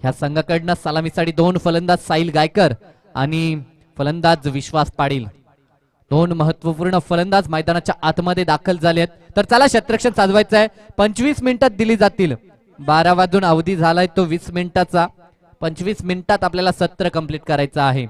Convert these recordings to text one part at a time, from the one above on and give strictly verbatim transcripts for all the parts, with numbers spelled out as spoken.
ह्या संघाकडनं सलामीसाठी दोन फलंदाज साहिल गायकर आणि फलंदाज विश्वास पाटील, दोन महत्वपूर्ण फलंदाज मैदानाच्या आतमध्ये दाखल झाले आहेत. तर चला क्षेत्ररक्षण साधवायचं आहे. पंचवीस मिनिटात दिली जातील. बारा वाजून अवधी झालाय तो वीस मिनिटाचा. पंचवीस मिनिटात आपल्याला सत्र कंप्लीट करायचं आहे.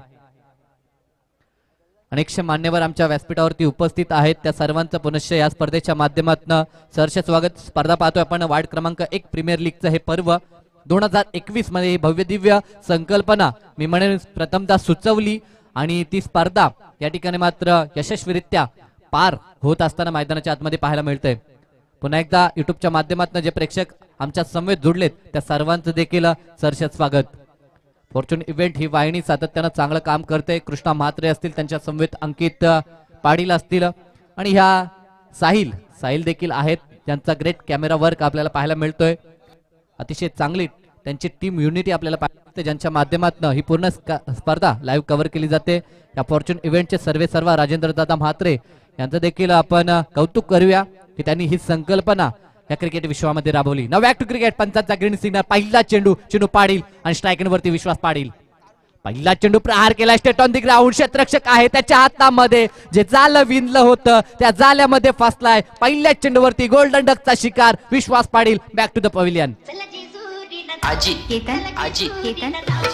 अनेकशे मान्यवर आमच्या व्यासपीठावरती उपस्थित आहेत. त्या सर्वांचं पुनश्च या स्पर्धेच्या माध्यमातून सहर्ष स्वागत. स्पर्धा पाहतोय आपण वार्ड क्रमांक एक प्रीमियर लीगचं हे पर्व दोन हजार एकवीस मध्ये भव्य दिव्य संकल्पना मी म्हणेन प्रथमतः सुचवली आणि ती स्पर्धा या ठिकाणी मात्र यशस्वीरित्या पार होत असताना मैदानाच्या आतमध्ये पाहायला मिळतंय. पुन्हा एकदा युट्यूबच्या माध्यमातून जे प्रेक्षक आमच्या समवेत जोडलेत त्या सर्वांचं देखील सहर्ष स्वागत. फॉर्च्यून इव्हेंट ही वाहिनी सातत्यानं चांगलं काम करते. कृष्णा म्हात्रे असतील, त्यांच्या समवेत अंकित पाटील असतील आणि ह्या साहिल साहिल देखील आहेत, ज्यांचा ग्रेट कॅमेरा वर्क आपल्याला पाहायला मिळतोय. अतिशय चांगली त्यांची टीम युनिटी आपल्याला पाहायला मिळते, ज्यांच्या माध्यमातून ही पूर्ण स्पर्धा लाईव्ह कव्हर केली जाते. या फॉर्च्यून इव्हेंटचे सर्वे सर्व राजेंद्र दादा म्हात्रे यांचं देखील आपण कौतुक करूया की त्यांनी ही संकल्पना या क्रिकेट विश्वामध्ये राबवली. नाव बॅक टू क्रिकेट. पंचाचा ग्रीन सिग्नल. पहिला चेंडू चिनू पाटील आणि स्ट्रायकर वरती विश्वास पाटील. पहिला चेंडू प्रहार केला स्टेट ऑन दी ग्राउंड. क्षेत्ररक्षक आहे त्याच्या हातामध्ये जे जाल विणलं होतं त्या जाल्यामध्ये फसलाय. पहिल्या चेंडूवरती गोल्डन डकचा शिकार Vishwas Patil. Back to the pavilion. आजी केतन आजी केतन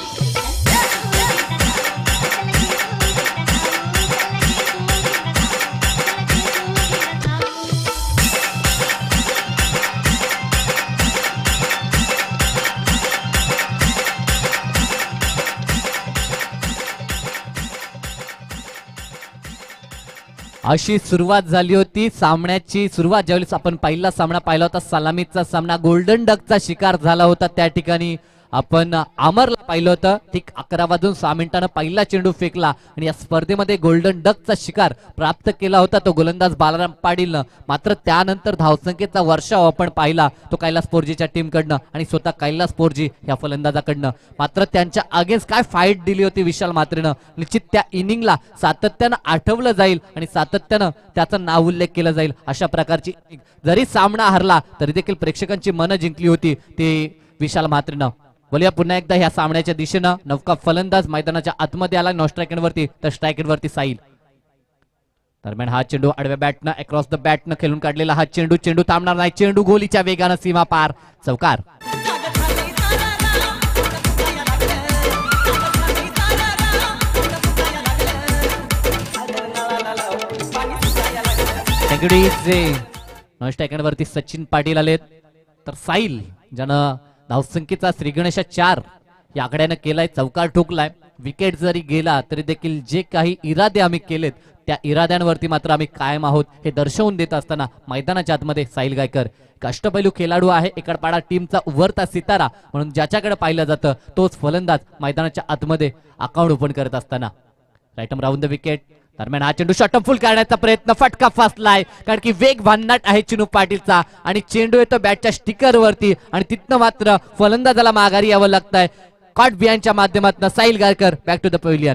अशी सुरुवात झाली होती सामन्याची. सुरुवात ज्यावेळेस आपण पहिला सामना पाहिला होता, सलामीचा सामना, गोल्डन डकचा शिकार झाला होता. त्या ठिकाणी आपण अमरला पाहिलं होतं. ठीक अकरा वाजून सहा मिनिटांना पहिला चेंडू फेकला आणि या स्पर्धेमध्ये गोल्डन डकचा शिकार प्राप्त केला होता तो गोलंदाज बालाराम पाटीलनं. मात्र त्यानंतर धावसंख्येचा वर्षाव आपण पाहिला तो कैलास पोरजीच्या टीमकडनं आणि स्वतः कैलास पोरजी या फलंदाजाकडनं. मात्र त्यांच्या अगेन्स्ट काय फाईट दिली होती विशाल म्हात्रेनं. निश्चित त्या इनिंगला सातत्यानं आठवलं जाईल आणि सातत्यानं त्याचा नाव उल्लेख केला जाईल. अशा प्रकारची जरी सामना हरला तरी देखील प्रेक्षकांची मनं जिंकली होती ते विशाल म्हात्रेनं. बोलूया पुन्हा एकदा ह्या सामन्याच्या दिशेनं. नवका फलंदाज मैदानाच्या आतमध्ये आला नॉन स्ट्रायकर वरती, तर स्ट्रायकर वरती साहिल. दरम्यान हा चेंडू आडव्या बॅटनं अक्रॉस द बॅटनं खेळून काढलेला हा चेंडू चेंडू थांबणार नाही. चेंडू गोलीच्या वेगानं सीमा पार. चौकार. नॉन स्ट्रायकर वरती सचिन पाटील आलेत, तर साहिल ज्यानं धावसंख्येचा श्रीगणेशा चार या आकड्यानं केलाय. चौकार ठोकलाय. विकेट जरी गेला तरी देखील जे काही इरादे आम्ही केलेत त्या इराद्यांवरती मात्र आम्ही कायम आहोत हे दर्शवून देत असताना मैदानाच्या आतमध्ये साहिल गायकर अष्टपैलू खेळाडू आहे. एकडपाडा टीमचा उभरता सितारा म्हणून ज्याच्याकडे पाहिलं जातं तोच फलंदाज मैदानाच्या आतमध्ये अकाउंट ओपन करत असताना. Right round the wicket. दरम्यान हा चेंडू शॉर्ट फुल करण्याचा प्रयत्न. फटका फसलाय कारण की वेग भन्नाट आहे चिनू पाटीलचा आणि चेंडू येतो बॅटच्या स्टिकर वरती आणि तिथनं मात्र फलंदाजाला माघारी यावं लागतंय. कॉट बिहाइंडच्या माध्यमातून Sahil Gaikar back to the pavilion.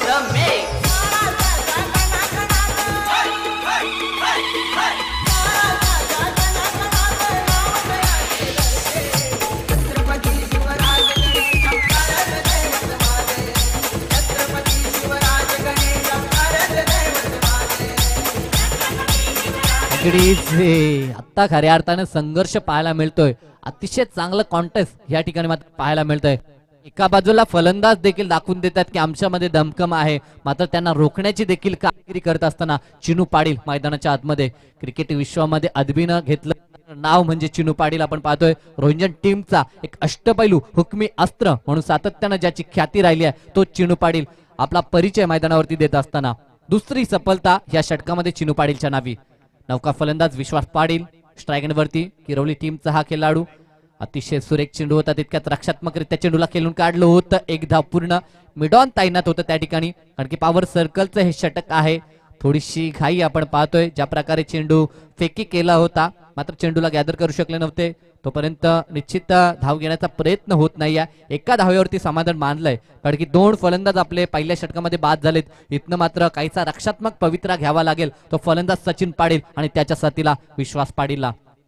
आता खऱ्या अर्थाने संघर्ष पाहायला मिळतोय. अतिशय चांगलं कॉन्टेस्ट या ठिकाणी मात्र पाहायला मिळतंय. एका बाजूला फलंदाज देखील दाखवून देतात की आमच्यामध्ये दमकम आहे, मात्र त्यांना रोखण्याची देखील कामगिरी करत असताना चिनू पाटील मैदानाच्या आतमध्ये. क्रिकेट विश्वामध्ये अदबीनं घेतलं नाव म्हणजे चिनू पाटील. आपण पाहतोय रोहिंजन टीमचा एक अष्टपैलू हुकमी अस्त्र म्हणून सातत्यानं ज्याची ख्याती राहिली आहे तो चिनू पाटील आपला परिचय मैदानावरती देत असताना दुसरी सफलता या षटकामध्ये चिनू पाटीलच्या नावी. नौका फलंदाज विश्वास पाटील स्ट्रायकर वरती. किरवली टीमचा हा खेळाडू. अतिशय सुरेख चेंडू होता. तितक्यात रक्षात्मकरित्या चेंडूला खेळून काढलं होतं. एक धाव पूर्ण. मिडॉन तैनात होतं त्या ठिकाणी कारण की पॉवर सर्कलचं हे षटक आहे. थोडीशी घाई आपण पाहतोय. ज्या प्रकारे चेंडू फेकी केला होता मात्र चेंडूला गॅदर करू शकले नव्हते. तोपर्यंत निश्चित धाव घेण्याचा प्रयत्न होत नाही. एका धावेवरती समाधान मानलंय कारण की दोन फलंदाज आपले पहिल्या षटकामध्ये बाद झालेत. इथनं मात्र काहीचा रक्षात्मक पवित्रा घ्यावा लागेल. तो फलंदाज सचिन पाटील आणि त्याच्या साथीला विश्वास पाटीलला.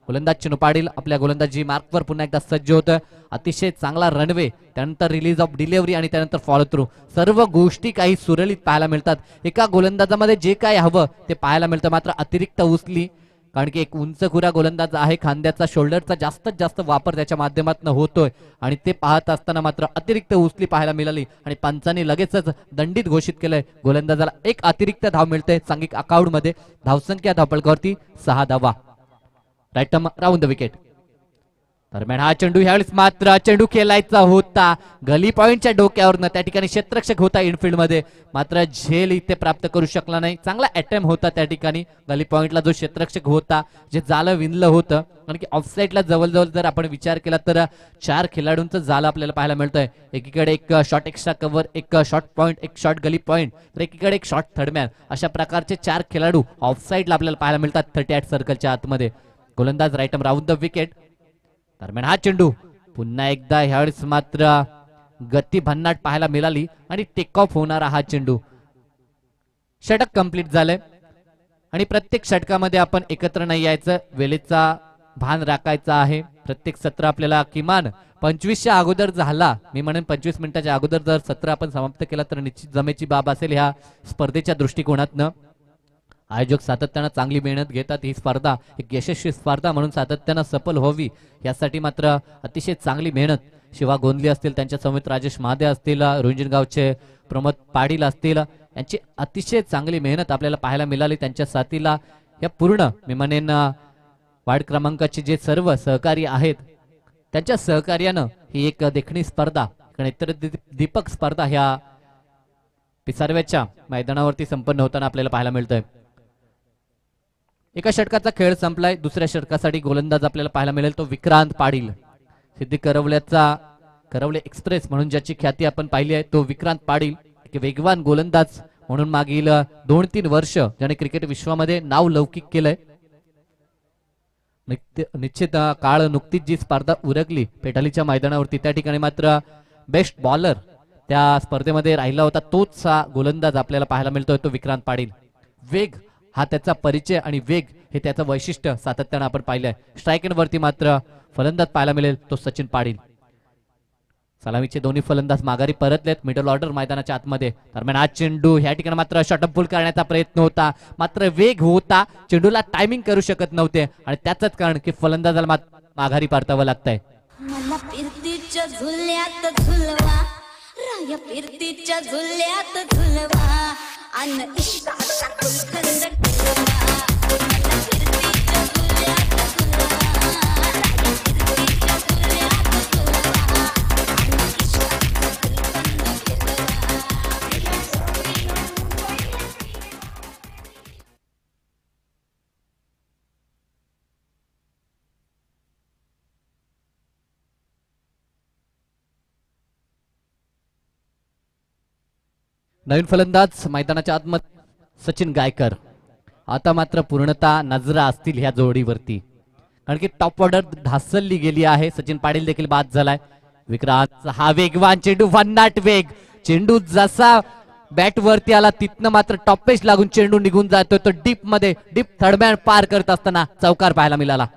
गोलंदाज चिनू पाटील आपल्या गोलंदाजी मार्कवर पुन्हा एकदा सज्ज होतोय. अतिशय चांगला रनवे, त्यानंतर रिलीज ऑफ डिलिव्हरी आणि त्यानंतर फॉलो थ्रू, सर्व गोष्टी काही सुरळीत पाहायला मिळतात. एका गोलंदाजामध्ये जे काय हवं ते पाहायला मिळतं. मात्र अतिरिक्त उचली, कारण की एक उंच खुरा गोलंदाज आहे, खांद्याचा शोल्डरचा जास्तीत जास्त वापर त्याच्या माध्यमातून होतोय आणि ते पाहत असताना मात्र अतिरिक्त उचली पाहायला मिळाली आणि पंचांनी लगेचच दंडित घोषित केलंय. गोलंदाजाला एक अतिरिक्त धाव मिळते सांघिक अकाउंट मध्ये. धावसंख्या धावपळकावरती सहा धावा. Right arm round the wicket. दरम्यान हा चेंडू ह्यावेळेस मात्र चेंडू खेळायचा होता गली पॉइंटच्या डोक्यावरनं, त्या ठिकाणी क्षेत्ररक्षक होता इनफिल्ड मध्ये, मात्र झेल इथे प्राप्त करू शकला नाही. चांगला अटेम्प्ट होता त्या ठिकाणी गली पॉइंटला जो क्षेत्ररक्षक होता, जे जालं विणलं होतं. कारण की ऑफसाईडला जवळजवळ जर आपण विचार केला तर चार खेळाडूंचं जालं आपल्याला पाहायला मिळतंय. एकीकडे एक शॉट एक्स्ट्रा कव्हर, एक शॉट पॉईंट, एक शॉट गली पॉईंट, तर एकीकडे एक शॉट थर्डमॅन, अशा प्रकारचे चार खेळाडू ऑफसाईडला आपल्याला पाहायला मिळतात थर्टी आठ सर्कलच्या आतमध्ये. गोलंदाज राईटम राऊंड द विकेट. दरम्यान हा चेंडू पुन्हा एकदा ह्यावेळेस मात्र गती भन्नाट पाहायला मिळाली आणि टेक ऑफ होणारा हा चेंडू. षटक कंप्लीट झालंय आणि प्रत्येक षटकामध्ये आपण एकत्र नाही यायचं, वेळेचा भान राखायचा आहे. प्रत्येक सत्र आपल्याला किमान पंचवीसच्या अगोदर झाला, मी म्हणेन पंचवीस मिनिटाच्या अगोदर जर सत्र आपण समाप्त केला तर निश्चित जमेची बाब असेल ह्या स्पर्धेच्या दृष्टिकोनातनं. आयोजक सातत्यानं चांगली मेहनत घेतात. ही स्पर्धा एक यशस्वी स्पर्धा म्हणून सातत्यानं सफल व्हावी यासाठी मात्र अतिशय चांगली मेहनत शिवा गोंदली असतील, त्यांच्या समेत राजेश महादे असतील, रुंजणगावचे प्रमोद पाटील असतील, यांची अतिशय चांगली मेहनत आपल्याला पाहायला मिळाली. त्यांच्या साथीला या पूर्ण मी म्हणेन वार्ड क्रमांकाचे जे सर्व सहकारी आहेत त्यांच्या सहकार्यानं ही एक देखणी स्पर्धा, नेत्र दीपक स्पर्धा ह्या पिसारव्याच्या मैदानावरती संपन्न होताना आपल्याला पाहायला मिळतोय. एका षटकाचा खेळ संपलाय, दुसऱ्या षटकासाठी गोलंदाज आपल्याला पाहायला मिळेल तो विक्रांत पाटील. सिद्धी करवल्याचा करवले एक्सप्रेस म्हणून ज्याची ख्याती आपण पाहिली आहे तो विक्रांत पाटील, एक वेगवान गोलंदाज म्हणून मागील दोन तीन वर्ष ज्याने क्रिकेट विश्वामध्ये नाव लौकिक केलंय. निश्चित काळ नुकतीच जी स्पर्धा उरकली पेटालीच्या मैदानावरती, त्या ठिकाणी मात्र बेस्ट बॉलर त्या स्पर्धेमध्ये राहिला होता, तोच हा गोलंदाज आपल्याला पाहायला मिळतोय तो विक्रांत पाटील. वेग हा त्याचा परिचय आणि वेग हे त्याचं वैशिष्ट्य सातत्यानं आपण पाहिलंय. स्ट्राईक वरती मात्र फलंदाज पाहायला मिळेल तो सचिन पाटील. सलामीचे दोन्ही फलंदाज माघारी परतलेत मिडल ऑर्डर मैदानाच्या आतमध्ये. दरम्यान हा चेंडू ह्या ठिकाणी मात्र शॉटअप पुल करण्याचा प्रयत्न होता, मात्र वेग होता, चेंडूला टायमिंग करू शकत नव्हते आणि त्याच कारण की फलंदाजाला माघारी परतावं लागतंय. मला फिरतीच्या झुल्यात झुलवा, राया फिरतीच्या झुल्यात झुलवा, अन इश्काचा गुलकंद टिलवा. मला फिरतीच्या झुल्यात झुलवा, राया फिरतीच्या झुल्यात झुलवा, अन इश्काचा गुलकंद नवीन फलंदाज मैदानाच्या आतमध्ये सचिन गायकर. आता मात्र पूर्णतः नजरा असतील ह्या जोडीवरती, कारण की टॉप ऑर्डर ढासळली गेली आहे. सचिन पाटील देखील बाद झालाय. विक्रांत हा वेगवान चेंडू, भन्नाट वेग, चेंडू जसा बॅट वरती आला तिथनं मात्र टॉप पेच लागून चेंडू निघून जातोय तो डीप मध्ये, डीप थर्डमॅन पार करत असताना चौकार पाहायला मिळाला.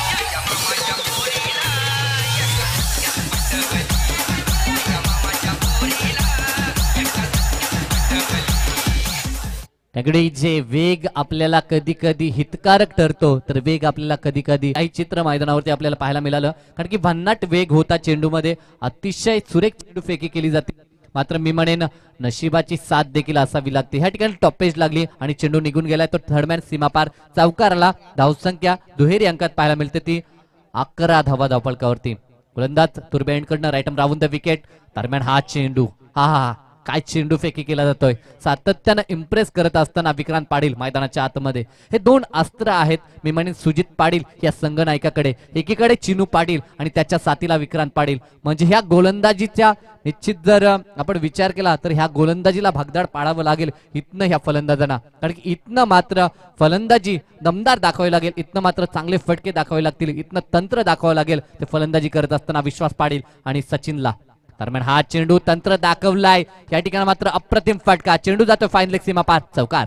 त्याकडे जे वेग आपल्याला कधी कधी हितकारक ठरतो, तर वेग आपल्याला कधी कधी काही चित्र मैदानावरती आपल्याला पाहायला मिळालं, कारण की भन्नाट वेग होता चेंडूमध्ये, अतिशय सुरेख चेंडू फेकी केली जाते. मात्र मी म्हणेन नशिबाची साथ देखील असावी लागते. ह्या ठिकाणी टॉपेज लागली आणि चेंडू निघून गेलाय तो थर्डमॅन सीमापार चौकाराला. धावसंख्या दुहेरी अंकात पाहायला मिळते ती अकरा धावा धावपळकावरती. गोलंदाज तुर्बेंडकडनं राईटम राहून द विकेट. दरम्यान हा चेंडू, हा हा काय चेंडू फेकी केला जातोय, सातत्यानं इम्प्रेस करत असताना विक्रांत पाटील मैदानाच्या आतमध्ये. हे दोन अस्त्र आहेत मी म्हणेन सुजित पाटील या संघनायकाकडे, एकीकडे चिनू पाटील आणि त्याच्या साथीला विक्रांत पाटील. म्हणजे ह्या गोलंदाजीच्या निश्चित जर आपण विचार केला तर ह्या गोलंदाजीला भागदाड पाडावं लागेल इथनं ह्या फलंदाजांना, कारण की इथनं मात्र फलंदाजी दमदार दाखवावी लागेल, इथनं मात्र चांगले फटके दाखवावे लागतील, इथनं तंत्र दाखवावं लागेल ते फलंदाजी करत असताना विश्वास पाटील आणि सचिनला. दरम्यान हा चेंडू तंत्र दाखवलाय, या ठिकाणी मात्र अप्रतिम फटका, चेंडू जातो फाईन लेग सीमा पार चौकार.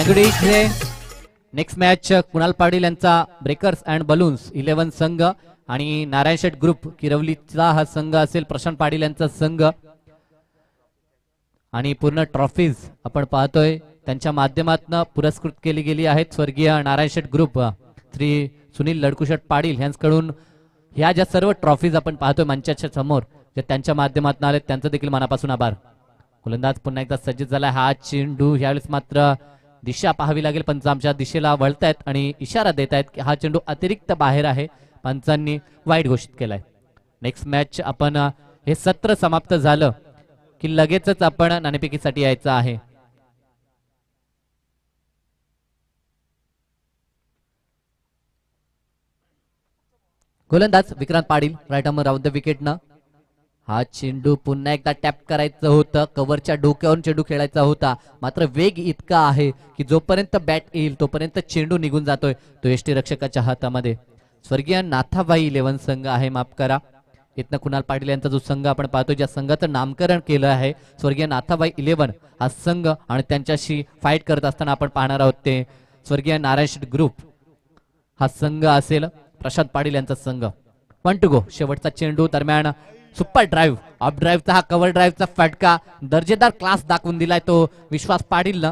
इकडे नेक्स्ट मॅच कुणाल पाटील यांचा ब्रेकर्स अँड बलून्स इलेव्हन संघ आणि नारायण शेठ ग्रुप किरवलीचा हा संघ असेल प्रशांत पाटील यांचा संघ. आणि पूर्ण ट्रॉफीज आपण पाहतोय त्यांच्या माध्यमातून पुरस्कृत केली गेली आहेत. स्वर्गीय नारायण शेठ ग्रुप श्री सुनील लडकुशेठ पाटील यांच्याकडून ह्या ज्या सर्व ट्रॉफीज आपण पाहतोय मंचाच्या समोर जे त्यांच्या माध्यमातून आले त्यांचं देखील मनापासून आभार. गोलंदाज पुन्हा एकदा सज्ज झाला. हा चेंडू यावेळेस मात्र दिशा पाहावी लागेल. पंच आमच्या दिशेला वळतायत आणि इशारा देत आहेत की हा चेंडू अतिरिक्त बाहेर आहे. पंचांनी वाईट घोषित केलाय. नेक्स्ट मॅच आपण हे सत्र समाप्त झालं की लगेचच आपण नाणेफेकीसाठी यायचं आहे. गोलंदाज Vikrant Patil right arm round the विकेटनं. हा चेंडू पुन्हा एकदा टॅप करायचं होतं. कव्हरच्या डोक्यावरून चेंडू खेळायचा होता मात्र वेग इतका आहे की जोपर्यंत बॅट येईल तोपर्यंत चेंडू निघून जातोय तो यष्टी रक्षकाच्या हातामध्ये. स्वर्गीय नाथाबाई इलेव्हन संघ आहे माफ करा. इथनं कुणाल पाटील यांचा जो संघ आपण पाहतो ज्या संघाचं नामकरण केलं आहे स्वर्गीय नाथाबाई इलेव्हन हा संघ आणि त्यांच्याशी फाईट करत असताना आपण पाहणार आहोत ते स्वर्गीय नारायण ग्रुप हा संघ असेल प्रशांत पाटील यांचा संघ. One two go. शेवटचा चेंडू दरम्यान सुपर ड्राईव्ह ऑफ ड्राईव्हचा हा कव्हर ड्राईव्हचा फटका दर्जेदार क्लास दाखवून दिलाय तो विश्वास पाटीलनं.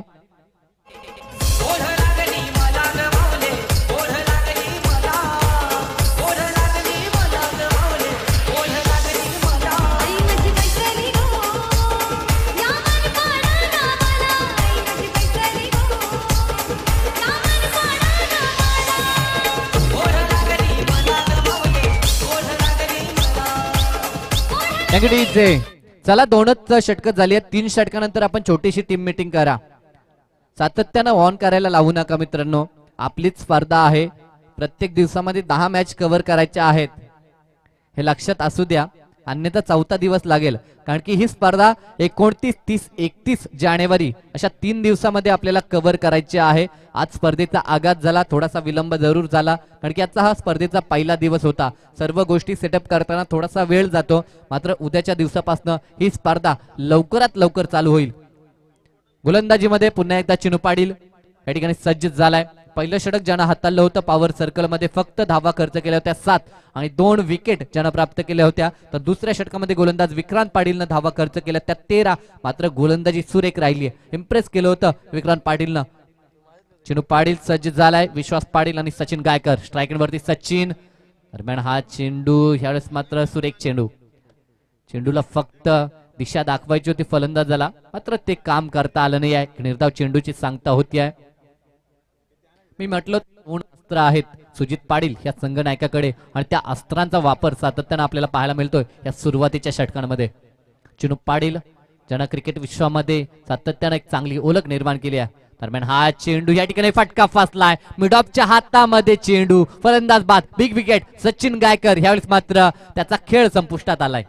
चला दोनच षटक झाली आहेत. तीन षटकानंतर आपण छोटीशी टीम मीटिंग करा. सातत्यानं ऑन करायला लावू नका मित्रांनो. आपलीच स्पर्धा आहे. प्रत्येक दिवसामध्ये दहा मॅच कव्हर करायच्या आहेत हे लक्षात असू द्या. अन्यथा चौथा दिवस लागेल कारण की ही स्पर्धा एकोणतीस तीस एकतीस जानेवारी अशा तीन दिवसामध्ये आपल्याला कव्हर करायची आहे. आज स्पर्धेचा आगाज झाला. थोडासा विलंब जरूर झाला कारण की आजचा हा स्पर्धेचा पहिला दिवस होता. सर्व गोष्टी सेटअप करताना थोडासा वेळ जातो मात्र उद्याच्या दिवसापासून ही स्पर्धा लवकरात लवकर चालू होईल. गोलंदाजीमध्ये पुन्हा एकदा चिनू पाटील या ठिकाणी सज्ज झालाय. पहिलं षटक ज्यानं हाताळलं होतं पॉवर सर्कल मध्ये फक्त धावा खर्च केल्या होत्या सात आणि दोन विकेट ज्यानं प्राप्त केल्या होत्या. तर दुसऱ्या षटकामध्ये गोलंदाज विक्रांत पाटीलनं धावा खर्च केल्या त्या तेरा मात्र गोलंदाजी सुरेख राहिली. इम्प्रेस केलं होतं विक्रांत पाटीलनं. चिनू पाटील सज्ज झालाय. विश्वास पाटील आणि सचिन गायकर स्ट्रायकिंग वरती. सचिन दरम्यान हा चेंडू यावेळेस मात्र सुरेख चेंडू. चेंडूला फक्त दिशा दाखवायची होती फलंदाजाला मात्र ते काम करता आलं नाही आहे. निर्धाव चेंडूची सांगता होती आहे. मी म्हटलं दोन अस्त्र आहेत सुजित पाटील या संघ नायकाकडे आणि त्या अस्त्रांचा वापर सातत्यानं आपल्याला पाहायला मिळतोय या सुरुवातीच्या षटकांमध्ये. चिनू पाटील ज्यानं क्रिकेट विश्वामध्ये सातत्यानं एक चांगली ओळख निर्माण केली आहे. दरम्यान हा चेंडू या ठिकाणी फटका फासलाय. मिडॉपच्या हातामध्ये चेंडू. फलंदाज बाद. Big wicket. सचिन गायकर यावेळेस मात्र त्याचा खेळ संपुष्टात आलाय.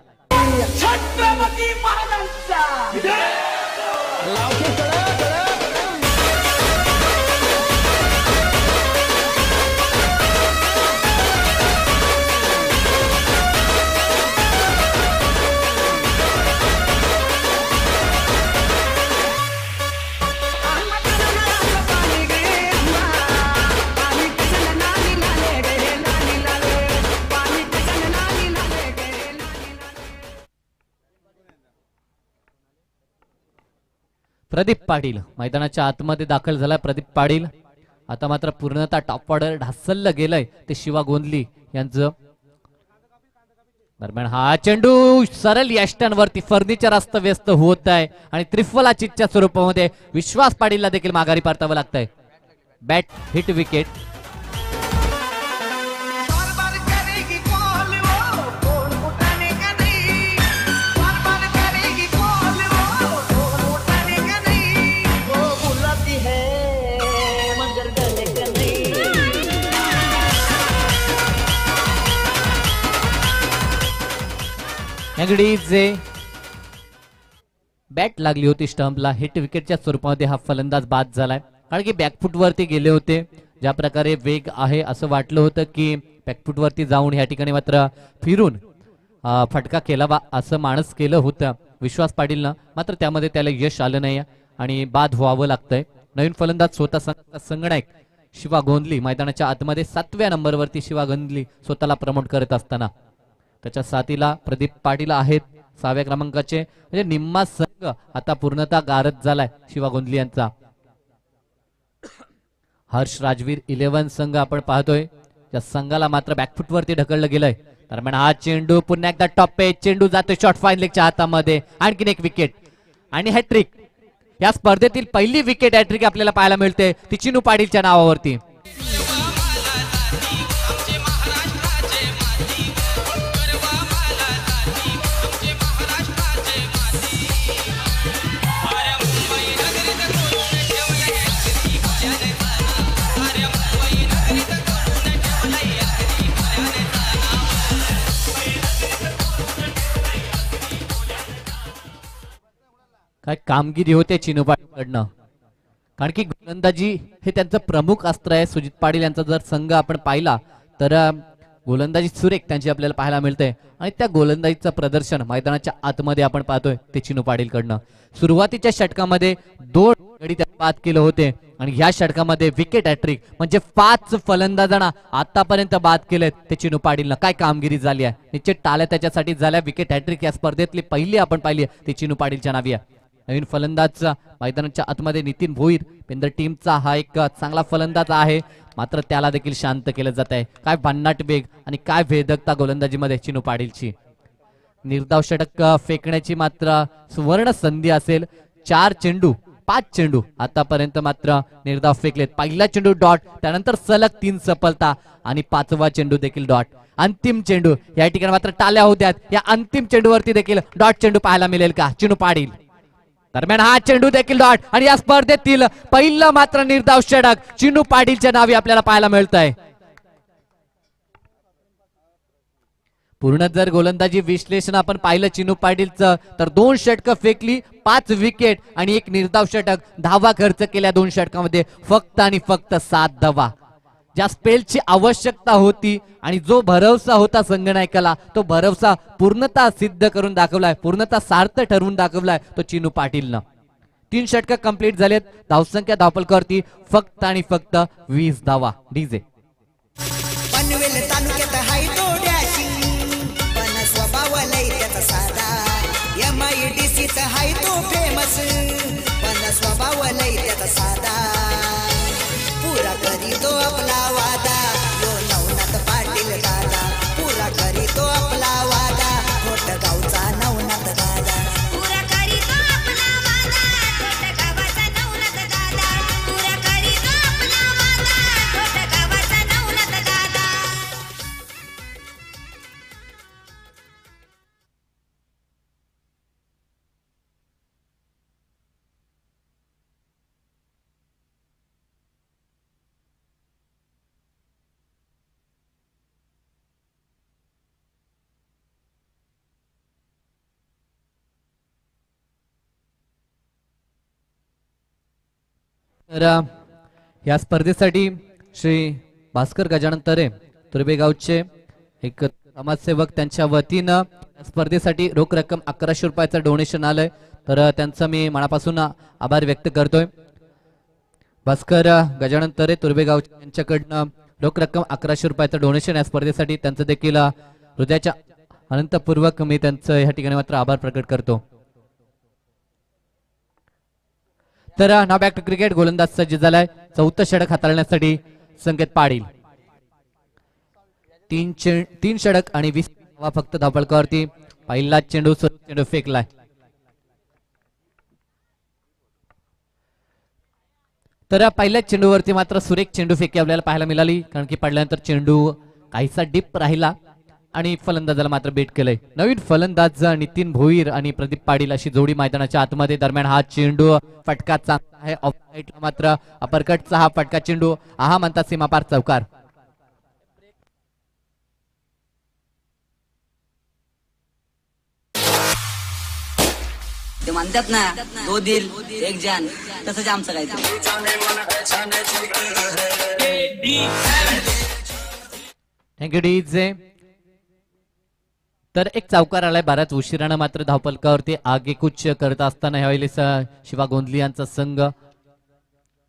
प्रदीप पाटील मैदानाच्या आतमध्ये दाखल झाला. प्रदीप पाटील आता मात्र पूर्णतः टॉप ऑर्डर ढासळलं गेलंय ते शिवा गोंधली यांचं. दरम्यान हा चेंडू सरळ यष्टांवरती फर्निचर अस्तव्यस्त होत आहे आणि त्रिफला चितच्या स्वरूपामध्ये विश्वास पाटीलला देखील माघारी परतावं लागतंय. Bat hit wicket. बॅट लागली होती स्टंपला. हिट विकेटच्या स्वरूपामध्ये हा फलंदाज बाद झालाय कारण की बॅकफुट वरती गेले होते. ज्या प्रकारे वेग आहे असं वाटलं होतं की बॅकफुट वरती जाऊन या ठिकाणी मात्र फिरून फटका केला असं माणूस केलं होतं विश्वास पाटीलनं मात्र त्यामध्ये त्याला यश आलं नाही आणि बाद व्हावं लागतंय. नवीन फलंदाज स्वतः संघाचा संगणक शिवा गोंधली मैदानाच्या आतमध्ये सातव्या नंबरवरती शिवा गोंधली स्वतःला प्रमोट करत असताना त्याच्या साथीला प्रदीप पाटील आहेत सहाव्या क्रमांकाचे. म्हणजे निम्मा संघ आता पूर्णतः गारद झालाय शिवा गोंधली यांचा. हर्ष राजवीर इलेव्हन संघ आपण पाहतोय या संघाला मात्र बॅकफुट वरती ढकललं गेलंय. दरम्यान हा चेंडू पुन्हा एकदा टॉप पेच चेंडू जातोय शॉर्ट फाईन लेगच्या हातामध्ये. आणखीन एक विकेट आणि हॅट्रिक. या स्पर्धेतील पहिली विकेट हॅट्रिक आपल्याला पाहायला मिळते ती चिनू पाटीलच्या नावावरती. काय कामगिरी होते चिनू पाटीलकडनं. कारण की गोलंदाजी हे त्यांचं प्रमुख अस्त्र आहे. सुजित पाटील यांचा जर संघ आपण पाहिला तर गोलंदाजी सुरेख त्यांची आपल्याला पाहायला मिळते आणि त्या गोलंदाजीचं प्रदर्शन मैदानाच्या आतमध्ये आपण पाहतोय ते चिनू पाटीलकडनं. सुरुवातीच्या षटकामध्ये दोन गडी त्याने बाद केले होते आणि ह्या षटकामध्ये विकेट हॅट्रिक म्हणजे पाच फलंदाजांना आतापर्यंत बाद केलेत ते चिनू पाटीलनं. काय कामगिरी झाली आहे. निश्चित टाळ्या त्याच्यासाठी झाल्या. विकेट हॅट्रिक या स्पर्धेतली पहिली आपण पाहिली आहे ती चिनू पाटीलच्या नावी आहे. नवीन फलंदाज मैदानाच्या आतमध्ये नितीन भोईर पेंदर टीमचा हा एक चांगला फलंदाज आहे मात्र त्याला देखील शांत केलं जात आहे. काय भन्नाट वेग आणि काय भेदकता गोलंदाजीमध्ये चिनू पाटीलची. निर्धाव षटक फेकण्याची मात्र सुवर्ण संधी असेल. चार चेंडू पाच चेंडू आतापर्यंत मात्र निर्धाव फेकलेत. पहिला चेंडू डॉट त्यानंतर सलग तीन सफलता आणि पाचवा चेंडू देखील डॉट. अंतिम चेंडू या ठिकाणी मात्र टाळ्या होत्यात. या अंतिम चेंडूवरती देखील डॉट चेंडू पाहायला मिळेल का चिनू पाटील. दरम्यान हा चेंडू देखील डॉट आणि या स्पर्धेतील पहिलं मात्र निर्धाव षटक चिनू पाटीलच्या नावी आपल्याला पाहायला मिळत आहे. पूर्ण जर गोलंदाजी विश्लेषण आपण पाहिलं चिनू पाटीलचं तर दोन षटकं फेकली पाच विकेट आणि एक निर्धाव षटक. धावा खर्च केल्या दोन षटकामध्ये फक्त आणि फक्त सात धावा. ज्या स्पेलची आवश्यकता होती आणि जो भरवसा होता संघनायकाला तो भरवसा पूर्णतः सिद्ध करून दाखवलाय. पूर्णतः सार्थ ठरवून दाखवलाय तो चिनू पाटीलनं. तीन षटकं कंप्लीट झालेत. धावसंख्या धावपलकावरती फक्त आणि फक्त वीस धावा. डीजे पनवेल तालुक्यात हाय तो डॅशिंग पण स्वभाव लय त्याचा साधा. एमआयडीसीत हाय तो फेमस पण स्वभाव लय त्याचा साधा. पुरा करी तो आपला वादा यो नवनाथ पाटील दादा. पुरा करी तो आपला वादा खोट गावचा नवनाथ दादा. पुरा करी तो आपला वादा छोट गावाचा नवनाथ दादा. पुरा करी तो आपला वादा छोट गावाचा नवनाथ दादा. तर या स्पर्धेसाठी श्री भास्कर गजानन तरे तुर्बेगावचे एक समाजसेवक त्यांच्या वतीनं स्पर्धेसाठी रोख रक्कम अकराशे रुपयाचं डोनेशन आलंय. तर त्यांचा मी मनापासून आभार व्यक्त करतोय. भास्कर गजानन तरे तुर्बेगाव यांच्याकडनं रोख रक्कम अकराशे रुपयाचं डोनेशन या स्पर्धेसाठी त्यांचं देखील हृदयाच्या अनंतपूर्वक मी त्यांचं या ठिकाणी मात्र आभार प्रकट करतो. तर नाव बॅक टू क्रिकेट. गोलंदाज सज्ज झालाय चौथं षटक हाताळण्यासाठी संकेत पाटील. तीन चे तीन षटक आणि वीस धावा फक्त धावपळकावरती. पहिला चेंडू चेंडू फेकलाय. तर पहिल्याच चेंडूवरती मात्र सुरेख चेंडू फेकी आपल्याला पाहायला मिळाली कारण की पडल्यानंतर चेंडू काहीसा डीप राहिला आणि फलंदाजाला मात्र बेट केलंय. नवीन फलंदाज नितीन भोईर आणि प्रदीप पाटील अशी जोडी मैदानाच्या आतमध्ये. दरम्यान हा चेंडू फटका चांगला आहे. ऑफ साईडला मात्र अपरकटचा हा फटका चेंडू आहा म्हणतात सीमापार चौकार. ते म्हणतात ना दो दिल एक जान तसंच आमचं काय. Thank you DJ. तर एक चौकार आलाय बराच उशिरानं मात्र धावपलकावरती आगेकूच करत असताना ह्यावेळी शिवा गोंधली यांचा संघ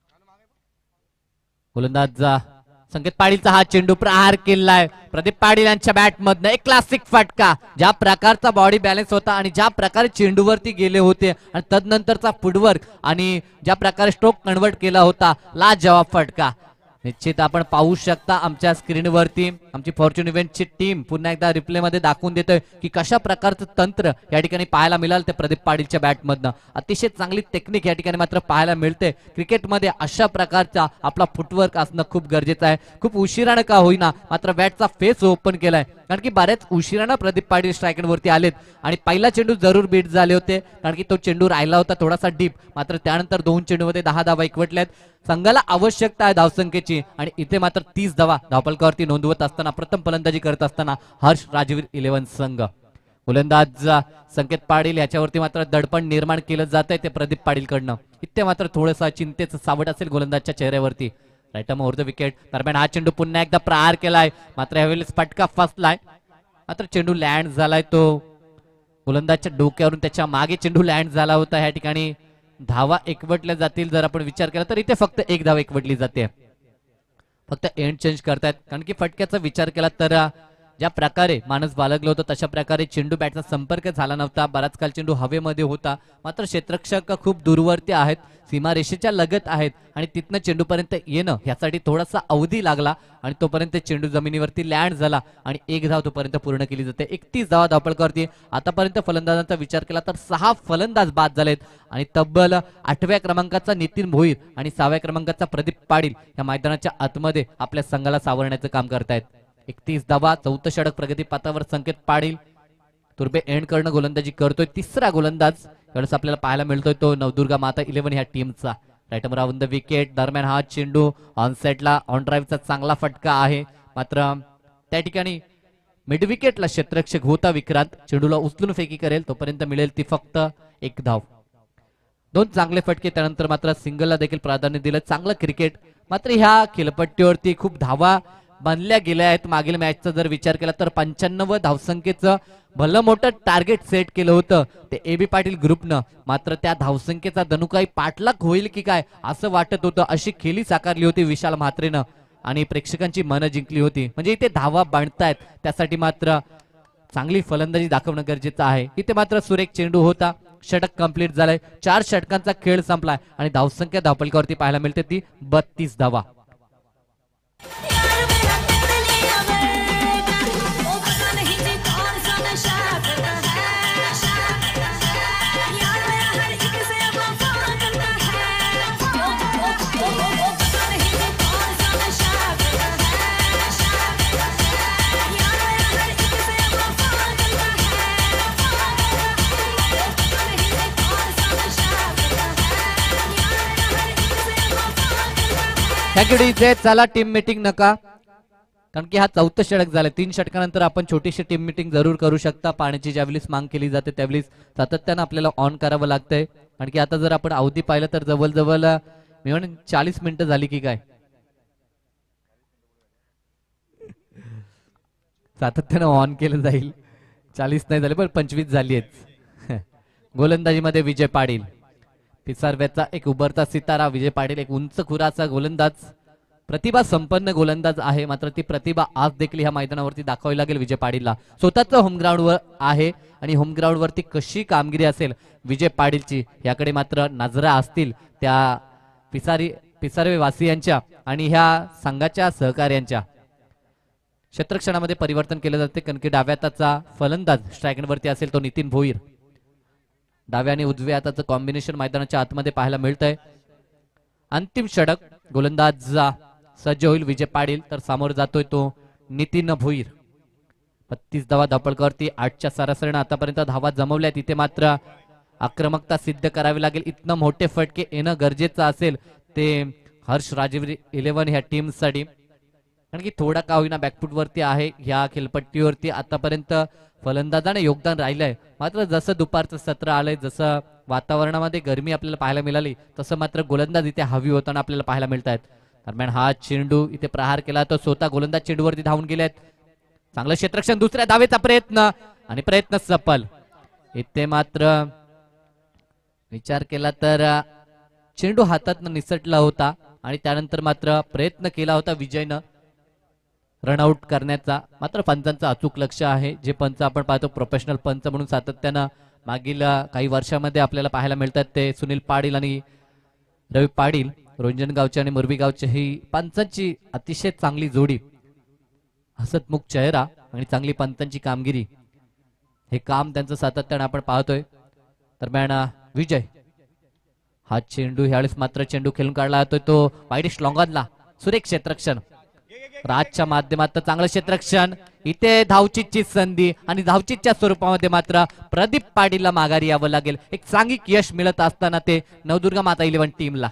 गोलंदाज संकेत पाटीलचा हा चेंडू प्रहार केलाय प्रदीप पाटील यांच्या बॅट मधनं एक क्लासिक फटका. ज्या प्रकारचा बॉडी बॅलन्स होता आणि ज्या प्रकारे चेंडूवरती गेले होते आणि तदनंतरचा फुटवर्क आणि ज्या प्रकारे स्ट्रोक कन्वर्ट केला होता, लाजवाब फटका. निश्चित आपण पाहू शकता आमच्या स्क्रीनवरती आमची फॉर्च्यून इव्हेंटची टीम पुन्हा एकदा रिप्ले मध्ये दाखवून देतोय की कशा प्रकारचं तंत्र या ठिकाणी पाहायला मिळालं ते प्रदीप पाटीलच्या बॅटमधनं. अतिशय चांगली टेक्निक या ठिकाणी मात्र पाहायला मिळते. क्रिकेटमध्ये अशा प्रकारचा आपला फुटवर्क असणं खूप गरजेचं आहे. खूप उशिरानं का होईना मात्र बॅटचा फेस ओपन केलाय, कारण की बऱ्याच उशिरानं प्रदीप पाटील स्ट्रायकरवरती आलेत आणि पहिला चेंडू जरूर बीट झाले होते, कारण की तो चेंडू राहिला होता थोडासा डीप. मात्र त्यानंतर दोन चेंडूमध्ये दहा धावा एकवटल्यात. संघाला आवश्यकता आहे धावसंख्येची आणि इथे मात्र तीस धावा धावफलकावरती नोंदवत असताना प्रथम फलंदाजी करत असताना हर्ष राजवीर इलेव्हन संघ. गोलंदाज संकेत पाटील याच्यावरती मात्र दडपण निर्माण केलं जात आहे ते प्रदीप पाटीलकडनं. इथे मात्र थोडंसं चिंतेचं सावट असेल गोलंदाजच्या चेहऱ्यावरती. राईट ओव्हर द विकेट दरम्यान हा चेंडू पुन्हा एकदा प्रहार केलाय, मात्र यावेळेस फटका फसलाय. मात्र चेंडू लँड झालाय तो गोलंदाजच्या डोक्यावरून, त्याच्या मागे चेंडू लँड झाला होता. ह्या ठिकाणी धावा एकवटल्या जातील जर आपण विचार केला तर इथे फक्त एक धाव एकवटली जाते. फक्त एंड चेंज करतायत, कारण की फटक्याचा विचार केला तर ज्या प्रकारे माणूस बालगलं होतं तशा प्रकारे चेंडू बॅटचा संपर्क झाला नव्हता. बराच काल चेंडू हवेमध्ये होता, मात्र क्षेत्ररक्षक खूप दूरवरती आहेत, सीमारेषेच्या लगत आहेत आणि तिथनं चेंडूपर्यंत येणं ह्यासाठी थोडासा अवधी लागला आणि तोपर्यंत चेंडू जमिनीवरती लँड झाला आणि एक धाव तोपर्यंत पूर्ण केली जाते. एकतीस धावा धावफलकावरती. आतापर्यंत फलंदाजांचा विचार केला तर सहा फलंदाज बाद झालेत आणि तब्बल आठव्या क्रमांकाचा नितीन भोईर आणि सहाव्या क्रमांकाचा प्रदीप पाटील या मैदानाच्या आतमध्ये आपल्या संघाला सावरण्याचं काम करतायत. एकतीस धावा, चौथं षटक प्रगती पातावर संकेत पाटील तुर्बे एंड करणं गोलंदाजी करतोय. तिसरा गोलंदाज यावेळेस आपल्याला पाहायला मिळतोय तो नवदुर्गा माता इलेव्हन ह्या टीमचा. राईट राऊंड द विकेट दरम्यान हा चेंडू ऑन सेटला ऑन ड्राईव्हचा चांगला फटका आहे, मात्र त्या ठिकाणी मिड विकेटला क्षेत्ररक्षक होता विक्रांत. चेंडूला उचलून फेकी करेल तोपर्यंत मिळेल ती फक्त एक धाव. दोन चांगले फटके त्यानंतर मात्र सिंगलला देखील प्राधान्य दिलं. चांगलं क्रिकेट. मात्र ह्या खेळपट्टीवरती खूप धावा बांधल्या गेल्या आहेत. मागील मॅचचा जर विचार केला तर पंच्याण्णव धावसंख्येचं भलं मोठं टार्गेट सेट केलं होतं ते ए बी पाटील ग्रुपनं. मात्र त्या धावसंख्येचा दनुकाही पाठलाग होईल की काय असं वाटत होतं. अशी खेळी साकारली होती विशाल म्हात्रेनं आणि प्रेक्षकांची मनं जिंकली होती. म्हणजे इथे धावा बांधतायत त्यासाठी मात्र चांगली फलंदाजी दाखवणं गरजेचं आहे. इथे मात्र सुरेख चेंडू होता. षटक कंप्लीट झालंय. चार षटकांचा खेळ संपलाय आणि धावसंख्या धावफलकावरती पाहायला मिळते ती बत्तीस धावा. Thank you DJ. चला टीम मीटिंग नका, कारण की हा चौथं षटक झालं. तीन षटकानंतर आपण छोटीशी टीम मीटिंग जरूर करू शकता. पाण्याची ज्यावेळेस मांग केली जाते त्यावेळेस सातत्यानं आपल्याला ऑन करावं लागतंय, कारण की आता जर आपण अवधी पाहिलं तर जवळजवळ मी म्हणेन चाळीस मिनिटं झाली की काय. सातत्यानं ऑन केलं जाईल. चाळीस नाही झाले पण पंचवीस झाली आहेत. गोलंदाजीमध्ये विजय पाटील पिसारव्याचा एक उभरता सितारा. विजय पाटील एक उंच खुराचा गोलंदाज, प्रतिभा संपन्न गोलंदाज आहे. मात्र ती प्रतिभा आज देखील ह्या मैदानावरती दाखवावी लागेल विजय पाटीलला. स्वतःच होम ग्राउंडवर आहे आणि होम ग्राउंडवरती कशी कामगिरी असेल विजय पाटीलची याकडे मात्र नजरा असतील त्या पिसारी पिसारवे वासियांच्या आणि ह्या संघाच्या सहकार्यांच्या. क्षेत्रक्षणामध्ये परिवर्तन केलं जाते, कारण की डाव्या हाताचा फलंदाज स्ट्रायकरवरती असेल तो नितीन भोईर. डाव्या आणि उजव्या हाताचं कॉम्बिनेशन मैदानाच्या आतमध्ये पाहायला मिळतंय. अंतिम षटक गोलंदाज सज्ज होईल विजय पाटील, तर समोर जातोय तो नितीन भोईर. बत्तीस धावा धावफलकावरती. आठच्या सरासरीनं आतापर्यंत धावा जमवल्या. तिथे मात्र आक्रमकता सिद्ध करावी लागेल. इतनं मोठे फटके येणं गरजेचं असेल ते हर्ष राजवीर इलेव्हन ह्या टीमसाठी, कारण की थोडा का होईना बॅकफूट वरती आहे ह्या खेळपट्टीवरती. आतापर्यंत फलंदाजाने योगदान राहिलंय, मात्र जसं दुपारचं सत्र आलंय, जसं वातावरणामध्ये गरमी आपल्याला पाहायला मिळाली तसं मात्र गोलंदाज इथे हवी होताना आपल्याला पाहायला मिळत आहेत. दरम्यान हा चेंडू इथे प्रहार केला तर स्वतः गोलंदाज चेंडूवरती धावून गेले आहेत. चांगलं क्षेत्ररक्षण. दुसऱ्या धावेचा प्रयत्न आणि प्रयत्न सफल. इथे मात्र विचार केला तर चेंडू हातात निसटला होता आणि त्यानंतर मात्र प्रयत्न केला होता विजयनं रनआउट करण्याचा, मात्र पंचांचं अचूक लक्ष आहे. जे पंच आपण पाहतो प्रोफेशनल पंच म्हणून सातत्यानं मागील काही वर्षामध्ये आपल्याला पाहायला मिळतात ते सुनील पाटील आणि रवी पाटील, रोंजणगावचे आणि मुरबी गावचे ही पंचांची अतिशय चांगली जोडी, हसतमुख चेहरा आणि चांगली पंचांची कामगिरी, हे काम त्यांचं सातत्यानं आपण पाहतोय. दरम्यान विजय हा चेंडू ह्यावेळेस मात्र चेंडू खेळून काढला जातोय तो वाईडिश लॉंगॉनला, सुरेख क्षेत्ररक्षण राजच्या माध्यमातून चांगलं क्षेत्ररक्षण. इथे धावचीतची संधी आणि धावचीतच्या स्वरूपामध्ये मात्र प्रदीप पाटीलला माघारी यावं लागेल. एक सांघिक यश मिळत असताना ते नवदुर्गा माता इलेव्हन टीमला.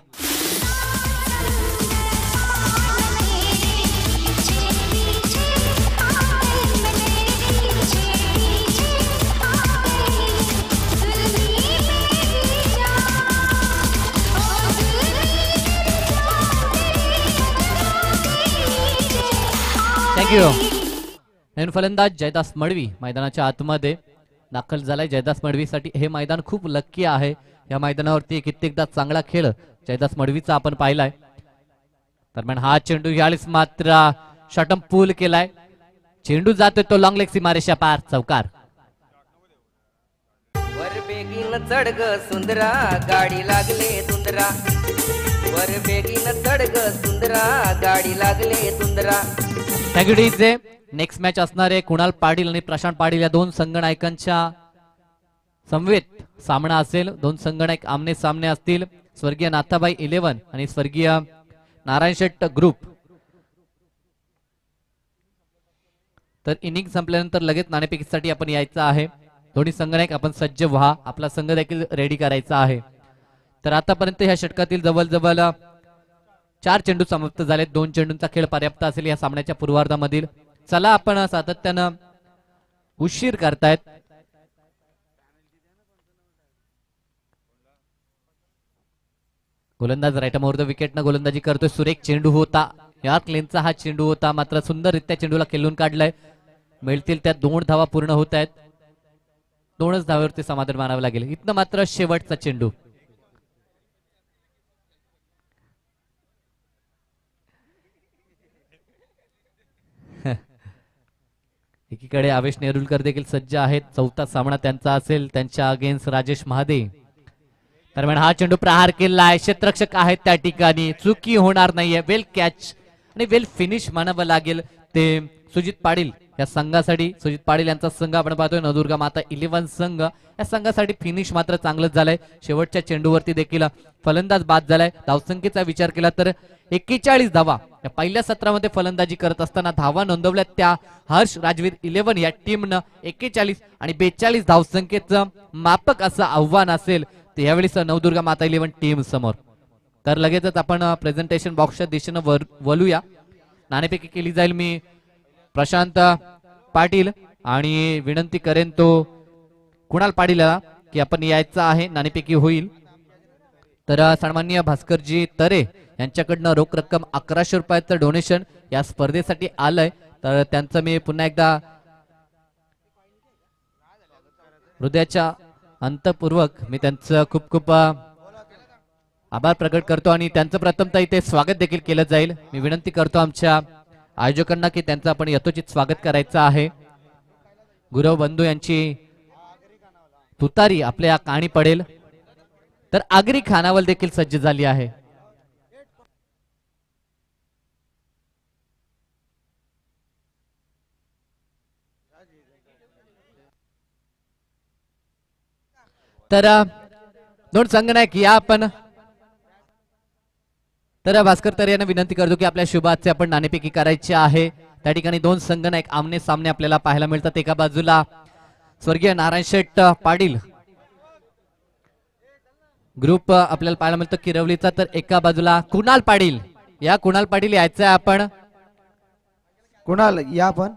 थँक्यू. नवीन फलंदाज जयदास मडवी मैदानाच्या आतमध्ये दाखल झालाय. जयदास मडवीसाठी हे मैदान खूप लक्की आहे. या मैदानावरती कित्येकदा चांगला खेळ जयदास मडवीचा आपण पाहिलाय. दरम्यान हा चेंडू यावेळेस मात्र शॉटम पूल केलाय. चेंडू जातोय तो लॉंग लेग सीमारेषा पार, चौकार. वर बेगीन चढग सुंदरा गाडी लागले तुंदरा, वर बेगीन चढग सुंदरा गाडी लागले तुंदरा. Thank you DJ. नेक्स्ट मॅच असणारे कुणाल पाटील आणि प्रशांत पाटील या दोन संघनायकांच्या समवेत सामना असेल. दोन संघनायक आमने सामने असतील. स्वर्गीय नाथाबाई इलेव्हन आणि स्वर्गीय नारायण शेट्ट ग्रुप. तर इनिंग संपल्यानंतर लगेच नाणेफेकीसाठी आपण यायचं आहे. दोन्ही संघनायक आपण सज्ज व्हा, आपला संघ देखील रेडी करायचा आहे. तर आतापर्यंत ह्या षटकातील जवळजवळ चार चेंडू समाप्त झालेत. दोन चेंडूंचा खेळ पर्याप्त असेल या सामन्याच्या पूर्वार्धामधील. चला आपण सातत्यानं उशीर करतायत. गोलंदाज राईट मोर द विकेटनं गोलंदाजी करतोय. सुरेख चेंडू होता, या क्लेनचा हा चेंडू होता, मात्र सुंदररित्या चेंडूला खेळून काढलाय. मिळतील त्या दोन धावा पूर्ण होत आहेत. दोनच धाव्यावरती समाधान मानावं लागेल. इथनं मात्र शेवटचा चेंडू. एकीकडे आवेश नेरुलकर देखील सज्ज आहेत. चौथा सामना त्यांचा असेल त्यांच्या अगेन्स्ट राजेश महादे. दरम्यान हा चेंडू प्रहार केलाय. क्षेत्ररक्षक आहेत त्या ठिकाणी, चुकी होणार नाहीये. वेल कॅच आणि वेल फिनिश म्हणावं लागेल ते सुजित पाटील या संघासाठी. सुजित पाटील यांचा संघ आपण पाहतोय नवदुर्गा माता इलेव्हन संघ. या संघासाठी फिनिश मात्र चांगलंच झालंय. शेवटच्या चेंडूवरती देखील फलंदाज बाद झालाय. धावसंख्येचा विचार केला तर एक्केचाळीस धावा या पहिल्या सत्रामध्ये फलंदाजी करत असताना धावा नोंदवल्यात त्या हर्ष राजवीर इलेव्हन या टीमनं. एक्केचाळीस आणि बेचाळीस धावसंख्येचं मापक असं आव्हान असेल ते यावेळी नवदुर्गा माता इलेव्हन टीम समोर. तर लगेचच आपण प्रेझेंटेशन बॉक्सच्या दिशेनं वर वळूया. नाणेफेकी केली जाईल. मी प्रशांत पाटील आणि विनंती करेन तो कुणाल पाटीलला की आपण यायचं आहे. नाणेफेकी होईल. तर सन्माननीय भास्करजी तरे यांच्याकडनं रोख रक्कम अकराशे रुपयाचं डोनेशन या स्पर्धेसाठी आलंय. तर त्यांचं मी पुन्हा एकदा हृदयाच्या अंतपूर्वक मी त्यांचं खूप खूप आभार प्रकट करतो आणि त्यांचं प्रथमतः इथे स्वागत देखील केलं जाईल. मी विनंती करतो आमच्या आयोजकांना की त्यांचं आपण यथोचित स्वागत करायचं आहे. गुरव बंधू यांची तुतारी आपल्या कानी पडेल. तर आगरी खानावल देखील सज्ज झाली आहे. तर दोन संघनायक या आपण. तर भास्कर तर यांना विनंती करतो की आपल्या शुभाचे आपण नाणेफेकी करायची आहे. त्या ठिकाणी दोन संघनायक आमने सामने आपल्याला पाहायला मिळतात. एका बाजूला स्वर्गीय नारायण शेठ पाटील ग्रुप आपल्याला पाहायला मिळतो किरवलीचा, तर एका बाजूला कुणाल पाटील. या कुणाल पाटील यायचं आहे आपण. कुणाल या आपण.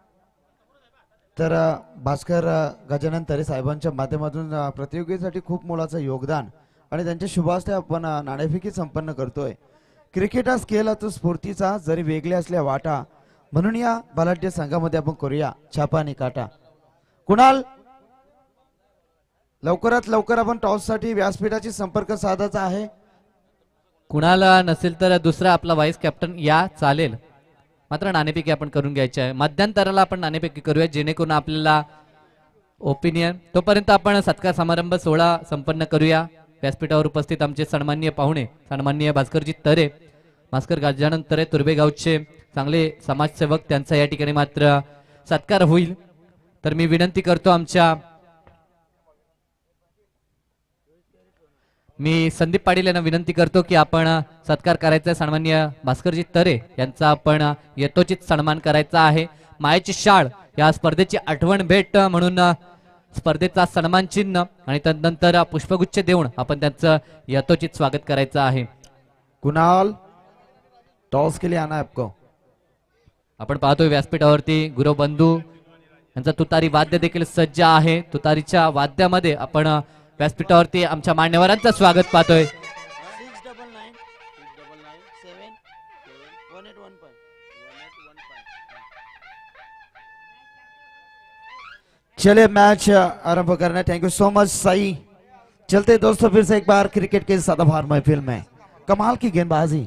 तर भास्कर गजानन तरे साहेबांच्या माध्यमातून प्रतियोगितेसाठी खूप मोलाचं योगदान आणि त्यांच्या शुभास्ते आपण नाणेफेकी संपन्न करतोय. क्रिकेट हा स्केल तो स्फूर्तीचा जरी वेगळे असल्या वाटा, म्हणून या बलाढ्य संघामध्ये आपण करूया छापा आणि काटा. कुणाल लवकरात लवकर आपण टॉस साठी व्यासपीठाची संपर्क साधायचा आहे. कुणाला नसेल तर दुसरा आपला व्हाईस कॅप्टन या चालेल, मात्र नाणेफेकी आपण करून घ्यायची आहे. मध्यंतराला आपण नाणेफेकी करूया जेणेकरून आपल्याला ओपिनियन. तोपर्यंत आपण सत्कार समारंभ सोहळा संपन्न करूया. व्यासपीठावर उपस्थित आमचे सन्माननीय पाहुणे सन्माननीय भास्करजी तरे, भास्कर गजानन तरे तुर्भे गावचे चांगले समाजसेवक, त्यांचा या ठिकाणी मात्र सत्कार होईल. तर मी विनंती करतो आमच्या मी संदीप पाटील यांना विनंती करतो की आपण सत्कार करायचा. सन्माननीय भास्करजी तरे यांचा आपण यथोचित सन्मान करायचा आहे. मायेची शाळ या स्पर्धेची आठवण भेट म्हणून स्पर्धेचा सन्मान चिन्ह आणि त्यानंतर पुष्पगुच्छ देऊन आपण त्यांचं यथोचित स्वागत करायचं आहे. कुणाल टॉस के लिए आना है आपको. आपण पाहतोय व्यासपीठावरती गुरु बंधू यांचा तुतारी वाद्य देखील सज्ज आहे. तुतारीच्या वाद्यामध्ये आपण व्यासपीठावरती आमच्या मान्यवरांचं स्वागत पाहतोय. चलिए मैच आरंभ करना. Thank you so much Sai. चलते दोस्तों फिर से एक बार क्रिकेट के सदाबहार महफिल में कमाल की गेंदबाजी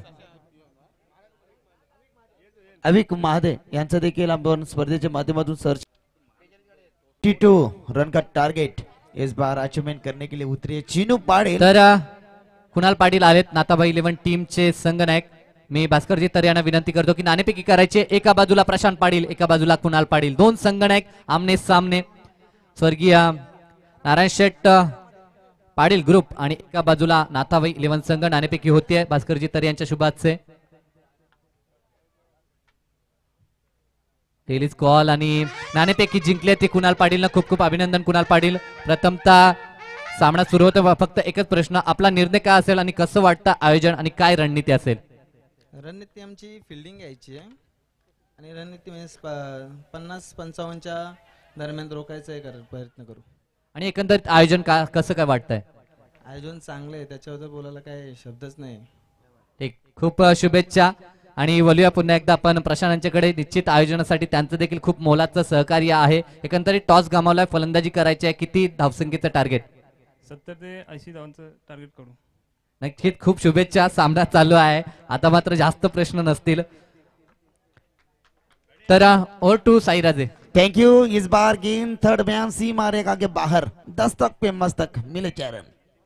अविक महादे यांचं देखील आपण स्पर्धेच्या माध्यमातून सर्च टू रन का टारगेट इस बार अचीवमेंट करने के लिए उतरे चीनू पाटील. तर कुणाल पाटील आलेत नाताबाई इलेव्हन टीमचे संघनायक. मी भास्करजी तर यांना विनंती करतो की नाणेफेकी करायचे. एका बाजूला प्रशांत पाटील, एका बाजूला कुणाल पाटील, दोन संघनायक आमने सामने. स्वर्गीय नारायण शेठ पाटील ग्रुप आणि एका बाजूला नाताबाई इलेव्हन संघ. नाणेफेकी होतीये भास्करजी तर यांच्या शुभाचे. टेलिस कॉल आणि नाणेफेकी जिंकले ते कुणाल पाटील. खूप खूप अभिनंदन कुणाल पाटील. प्रथमतः सामना सुरू होतो. फक्त एकच प्रश्न, आपला निर्णय काय असेल आणि कसं वाटतं आयोजन आणि काय रणनीती असेल? रणनीती आमची फिल्डिंग घ्यायची आहे आणि रणनीती म्हणजे पन्नास पंचावन्नच्या दरम्यान रोखायचा आहे प्रयत्न करू. आणि एकंदरीत आयोजन का कसं काय वाटतंय? आयोजन चांगलं आहे, त्याच्याबद्दल बोलायला काय शब्दच नाही. ठीक, खूप शुभेच्छा. आणि बोलूया पुन्हा एकदा आपण प्रशांत यांच्याकडे. निश्चित आयोजनासाठी त्यांचं देखील खूप मोलाचं सहकार्य आहे. एकंदरीत टॉस गमावलाय, फलंदाजी करायची आहे. किती धावसंख्येचं टार्गेट? सत्तर ते ऐंशी धावांचं टार्गेट करू. नक्कीच खूप शुभेच्छा. सामना चालू आहे, आता मात्र जास्त प्रश्न नसतील. तर over to Sairaje. Thank you. इस बार गेंद थर्ड बयान सी मारेगा के बाहर. दस्तक पे मस्तक मिले चरण.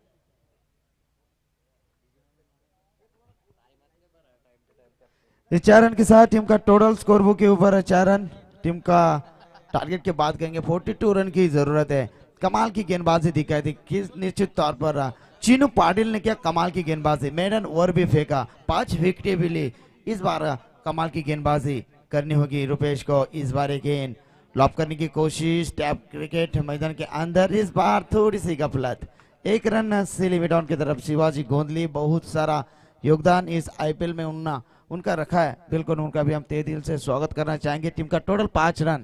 इस चार रन के साथ टीम का टोटल स्कोर बुक के ऊपर चार रन. टीम का टारगेट के बाद कहेंगे बयालीस रन की जरूरत है. कमाल की गेंदबाजी दिखाई थी. किस निश्चित तौर पर चीनू पाटिल ने क्या कमाल की गेंदबाजी, मेडन ओवर भी फेंका, पांच विकेटें भी ली. इस बार कमाल की गेंदबाजी करनी होगी रुपेश को. इस बार गेंद लॉप करने की कोशिश, टैप क्रिकेट मैदान के अंदर. इस बार थोड़ी सी गफलत. एक रन से लिमिट ऑन की तरफ शिवाजी गोंदली. बहुत सारा योगदान इस आईपीएल में उन्ना उनका रखा है. बिल्कुल उनका भी हम तहे दिल से स्वागत करना चाहेंगे. टीम का टोटल पाच रन.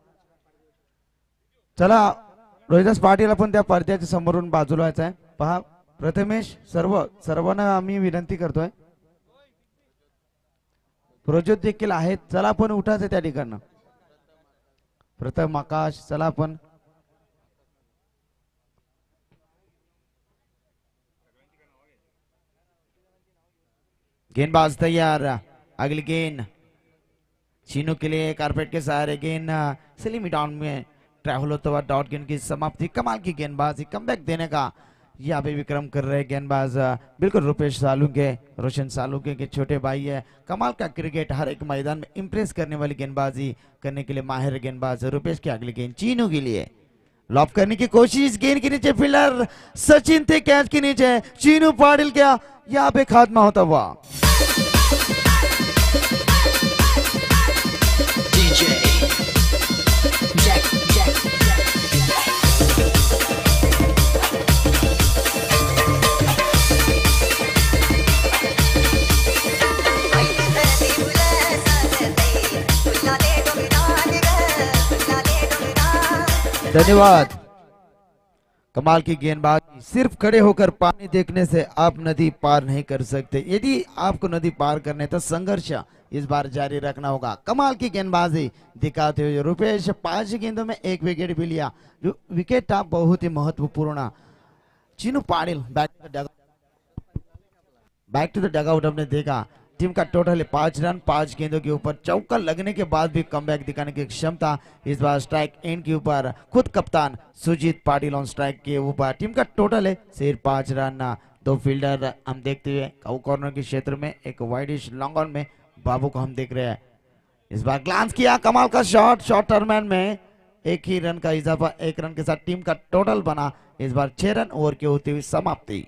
चला रोहिदास पाटील आपण त्या पडद्याच्या समोरून बाजूला व्हायचं आहे. पहा प्रथमेश, सर्व सर्वांना आम्ही विनंती करतोय. प्रोजेक्ट देखील आहेत. चला आपण उठायचं त्या ठिकाणं. प्रथम आकाश, चला आपण. गेंदबाज तैयार. अगली गेंद चीनू के लिए कारपेट के सहारे गेंद स्लिम डाउन में ट्रैवल होता हुआ डॉट गेंद की समाप्ति. कमाल की गेंदबाजी, कमबैक देने का यहाँ पे विक्रम कर रहे गेंदबाज बिल्कुल रुपेश सालुंके, रोशन सालुंके के छोटे भाई है. कमाल का क्रिकेट, हर एक मैदान में इंप्रेस करने वाली गेंदबाजी करने के लिए माहिर गेंदबाज रुपेश की. अगली गेंद चीनू के लिए लॉप करने की कोशिश. गेंद के नीचे फील्डर सचिन थे, कैच के नीचे चीनू पाटिल क्या यहाँ पे खात्मा होता हुआ. धन्यवाद. कमाल की गेंदबाजी. सिर्फ खड़े होकर पानी देखने से आप नदी पार नहीं कर सकते. यदि आपको नदी पार करने तो संघर्ष इस बार जारी रखना होगा. कमाल की गेंदबाजी दिखाते हुए रुपेश. पांच गेंदों में एक विकेट भी लिया. जो विकेट था बहुत ही महत्वपूर्ण. Chinu Patil bat back to the dugout हमने देखा टीम का टोटल है पांच रन, पांच गेंदों के ऊपर चौका लगने के बाद भी कमबैक दिखाने की क्षमता। इस बार स्ट्राइक एंड के ऊपर खुद कप्तान सुजीत पाटिल ऑन स्ट्राइक के ऊपर। टीम का टोटल है सिर्फ पांच रन। दो फील्डर हम देखते हुए काउ कॉर्नर के क्षेत्र में, एक वाइडिश लॉन्ग ऑन में बाबू को हम देख रहे हैं। इस बार ग्लांस किया, कमाल का शॉट, शॉर्ट टर्मैन में एक ही रन का इजाफा, एक रन के साथ टीम का टोटल बना इस बार छह रन ओवर की होती हुई समाप्ति।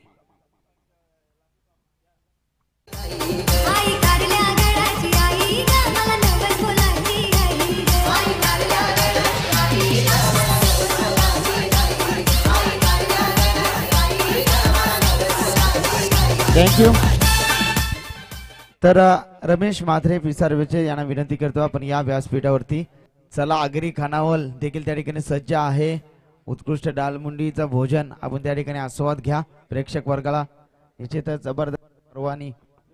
आई काढल्या गडाची आई ग मला नवल फुलाची आई आई काढल्या गडाची आई ग मला नवल फुलाची आई आई काढल्या गडाची आई ग मला नवल फुलाची थँक यू। तर रमेश म्हात्रे पिसारवेचे यांना विनंती करतो आपण या व्यासपीठावरती चला। आगरी खानावळ देखील त्या ठिकाणी सज्ज आहे। उत्कृष्ट डालमुंडीचं भोजन आपण त्या ठिकाणी आस्वाद घ्या। प्रेक्षक वर्गाला याची तर जबरदस्त परवानी।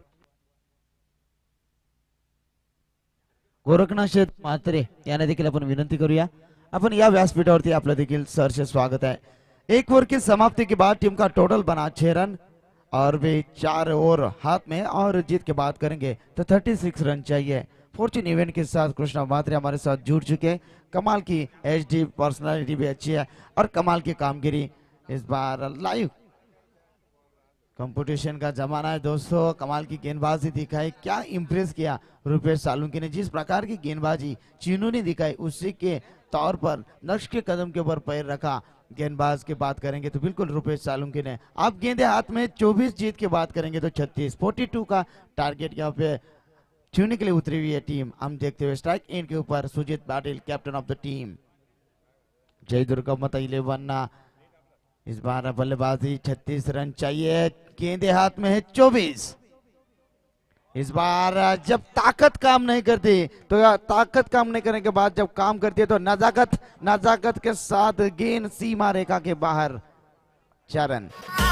गोरखनाथ म्हात्रे यांना देखील आपण विनंती करूया, आपण या व्यासपीठावरती आपलं देखील सहर्ष स्वागत है। एक ओवर की समाप्ति के बाद टीम का टोटल बना छह रन और वे चार ओवर हाथ में और जीत के बात करेंगे तो छत्तीस रन चाहिए। फॉर्चून इवेंट के साथ कृष्णा म्हात्रे हमारे साथ जुड़ चुके। कमाल की एचडी पर्सनालिटी भी अच्छी है और कमाल की कामगिरी। इस बार लाइव कंपटीशन का जमाना है दोस्तों, कमाल की गेंदबाजी दिखाई, क्या इंप्रेस किया रुपेश सालुंकी ने। जिस प्रकार की गेंदबाजी चीनू ने दिखाई उसी के तौर पर नक्श के कदम के ऊपर पैर रखा। गेंदबाज की बात करेंगे तो बिल्कुल रुपेश सालुंकी ने। आप गेंदे हाथ में चौबीस, जीत की बात करेंगे तो छत्तीस, बयालीस का टारगेट यहाँ पे छूने के लिए उतरी हुई है टीम। हम देखते हुए स्ट्राइक एंड के ऊपर Sujit Patil captain of the team. Jai Durga Mata eleven इस बार बल्लेबाजी, छत्तीस रन चाहिए, गेंदे हाथ में है चौबीस। इस बार जब ताकत काम नहीं करती तो या ताकत काम नहीं करने के बाद जब काम करती है तो नजाकत नजाकत के साथ गेंद सीमा रेखा के बाहर। चार रन।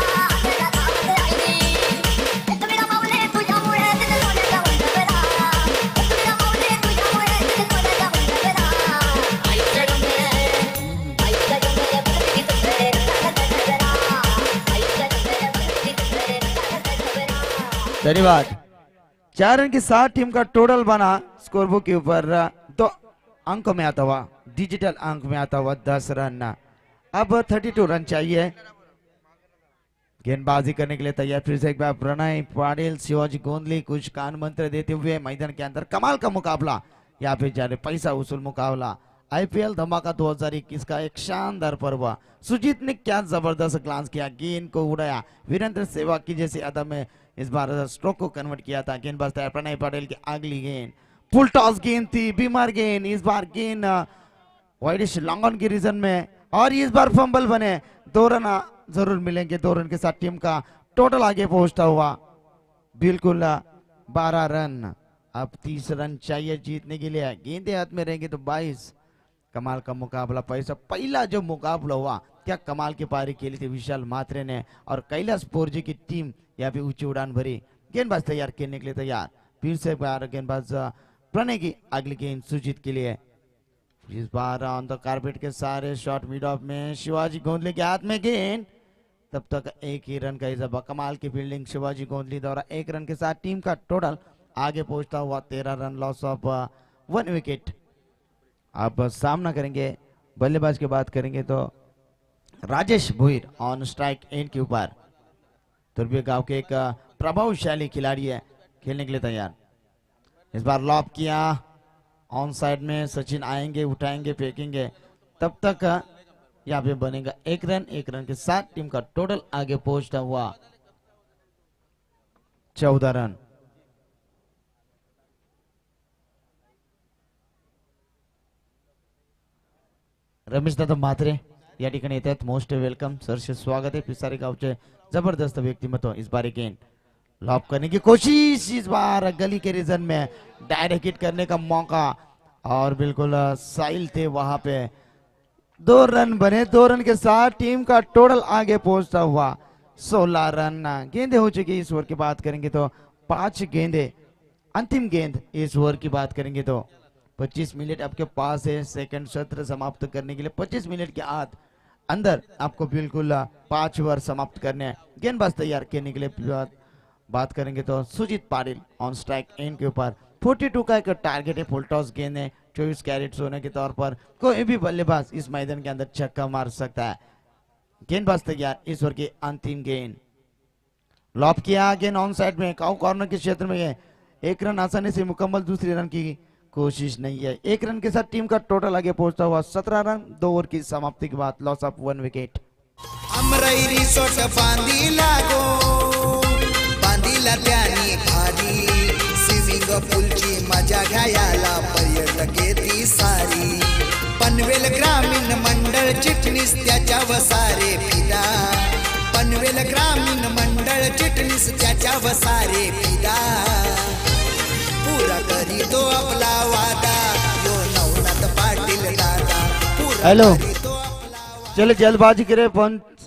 धन्यवाद। चार रन के साथ टीम का टोटल बना स्कोर बुक के ऊपर दो अंक में आता हुआ, डिजिटल अंक में आता हुआ दस रन। अब बत्तीस रन चाहिए। गेंदबाजी करने के लिए तैयार फिर से एक बार प्रणय पाटिल, शिवाजी गोंदली कुछ कान मंत्र देते हुए मैदान के अंदर। कमाल का मुकाबला यहाँ पे जाने पैसा वसूल मुकाबला। आईपीएल धमाका दो हज़ार इक्कीस का एक शानदार पर्व। सुजीत ने क्या जबरदस्त ग्लांस किया, गेंद को उड़ाया, वीरेंद्र सहवाग की जैसी अदा में इस बार स्ट्रोक को कन्वर्ट किया था। गेंदबाज तैयार, प्रणय पाटिल की अगली गेंद फुल टॉस गेंद थी, बीमार गेंद। इस बार गेंद वाइडिश लॉन्ग ऑन की रीजन में और इस बार फंबल बने। दो रन जरूर मिलेंगे, दो रन के साथ टीम का टोटल आगे पहुंचता हुआ बिल्कुल बारह रन। अब तीस रन चाहिए जीतने के लिए। गेंदे हाथ में रहेंगे तो बाईस। कमाल का मुकाबला। पैसा पहला जो मुकाबला हुआ क्या कमाल की पारी खेली थी विशाल म्हात्रे ने और कैलाश पोरजी की टीम यहाँ पे ऊंची उड़ान भरी। गेंदबाज तैयार खेलने के लिए तैयार, फिर से बार गेंदबाज प्रणय की अगली गेंद सुजीत के लिए। इस बार ऑन द कारपेट के सारे शॉट मिड ऑफ में शिवाजी गोंदली के हाथ में गेंद। तब तक एक ही रन का इजाफा। कमाल की फील्डिंग शिवाजी गोंदली द्वारा। एक रन के साथ टीम का टोटल आगे पहुंचता हुआ तेरह run, loss of one wicket. अब सामना करेंगे, बल्लेबाज की बात करेंगे तो Rajesh Bhoir on strike end के ऊपर। तुर्बे गांव के एक प्रभावशाली खिलाड़ी है, खेलने के लिए तैयार। इस बार लॉब किया ऑन साइड में, सचिन आएंगे, उठाएंगे, फेंकेंगे। तब तक यहाँ पे बनेगा एक रन। एक रन के साथ टीम का टोटल आगे पहुंचता हुआ चौदह रन। रमेश दादा म्हात्रे या ठिकाणी येतात, मोस्ट वेलकम, सरसे स्वागत है। पिसारी गावचे जबरदस्त व्यक्तिमत्व। इस बार गेंद लॉब करने की कोशिश, इस बार गली के रीजन में डायरेक्ट हिट करने का मौका और बिल्कुल साइल थे वहां पे। दो रन बने, दो रन के साथ टीम का टोटल आगे पहुंचता हुआ सोलह रन। गेंदे हो चुकी इस ओवर की बात करेंगे तो पांच गेंदे। अंतिम गेंद इस ओवर की बात करेंगे तो पच्चीस मिनट आपके पास है सेकंड सत्र समाप्त करने के लिए। पच्चीस मिनट के आध अंदर आपको बिल्कुल पांच ओवर समाप्त करने हैं। गेंदबाज तैयार करने के लिए बात करेंगे तो Sujit Patil on strike end के ऊपर बयालीस का एक टारगेट है। फुल टॉस गेंद है, चौबीस कैरेट सोने के तौर पर कोई भी बल्लेबाज इस मैदान के अंदर छक्का मार सकता है। गेंदबाज तैयार, इस ओवर की अंतिम गेंद लॉप किया, गेंद ऑन साइड में काउ कॉर्नर के क्षेत्र में है। एक रन आसानी से मुकम्मल, दूसरी रन की कोशिश नहीं है। एक रन के साथ टीम का टोटल आगे पहुंचता हुआ सत्रह रन। दो ओवर की समाप्ति के बाद loss of one wicket. Amrai resort बांधी लागो बांधीला त्यानी भारी स्विमिंग पूलची मजा घ्यायला पर्यटक येती सारी पनवेल ग्रामीण मंडळ चिटणीस त्याच्या वसारे फिदा पनवेल ग्रामीण मंडळ चिटणीस त्याच्या वसारे फिदा पूरा करी तो आपला वादा यो नवनाथ पाटील दादा पूरा हेलो करी तो आपला वादा। चले जल्दबाजी करे पंच,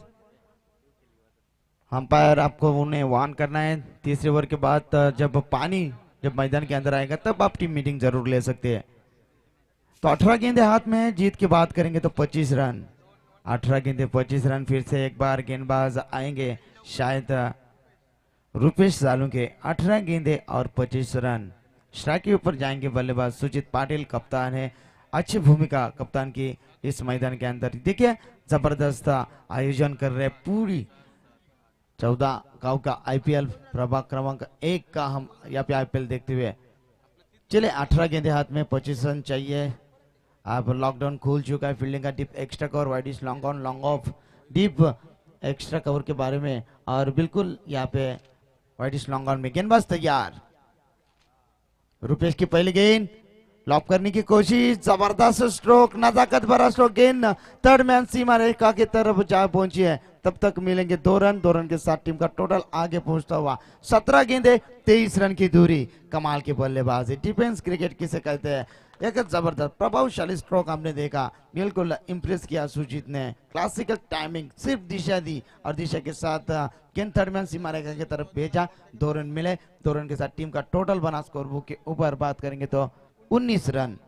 अंपायर आपको उन्हें वार्न करना है। तीसरे ओवर के बाद जब पानी जब मैदान के अंदर आएगा तब आप टीम मीटिंग जरूर ले सकते हैं। तो अठारह गेंदे हाथ में, जीत की बात करेंगे तो पच्चीस रन। अठारह गेंदे पच्चीस रन। फिर से एक बार गेंदबाज आएंगे शायद रुपेश सालू के। अठारह गेंदे और पच्चीस रन। स्ट्राइक के ऊपर जाएंगे बल्लेबाज सुजीत पाटिल, कप्तान है। अच्छी भूमिका कप्तान की इस मैदान के अंदर। देखिए जबरदस्त आयोजन कर रहे पूरी चौदह गांव का आईपीएल प्रभाग क्रमांक एक का हम यहाँ पे आईपीएल देखते हुए। चले अठारह गेंदे हाथ में, पच्चीस रन चाहिए। अब लॉकडाउन खुल चुका है। फील्डिंग का deep extra cover, widish long on long off, deep extra cover के बारे में और बिल्कुल यहाँ पे वाइड इज लॉन्ग ऑन में गेंदबाज तैयार। रुपेश की पहली गेंद लॉप करने की कोशिश, जबरदस्त स्ट्रोक, नजाकत भरा स्ट्रोक। गेंद थर्ड मैन सीमा रेखा की तरफ जा पहुंची है। तब तक मिलेंगे दो रन। दो रन के साथ टीम का टोटल आगे पहुंचता हुआ सत्रह गेंदे तेईस रन की दूरी। कमाल की बल्लेबाजी, डिफेंस क्रिकेट किसे कहते हैं। एक जबरदस्त प्रभावशाली स्ट्रोक हमने देखा, बिल्कुल इंप्रेस किया सुजीत ने। क्लासिकल टाइमिंग, सिर्फ दिशा दी और दिशा के साथ गेंद थर्ड मैन सीमा रेखा की तरफ भेजा। दो रन मिले। दो रन के साथ टीम का टोटल बना स्कोर बुक के ऊपर बात करेंगे तो उन्नीस रन।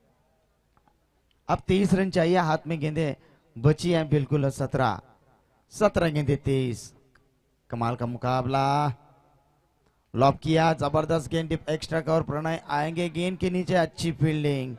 अब तेईस रन चाहिए। हाथ में गेंदे बची है बिल्कुल सत्रह। सत्रह गेंदे तेईस। कमाल का मुकाबला। लॉप किया, जबरदस्त गेंद, डिप एक्स्ट्रा कवर। प्रणय आएंगे गेंद के नीचे, अच्छी फील्डिंग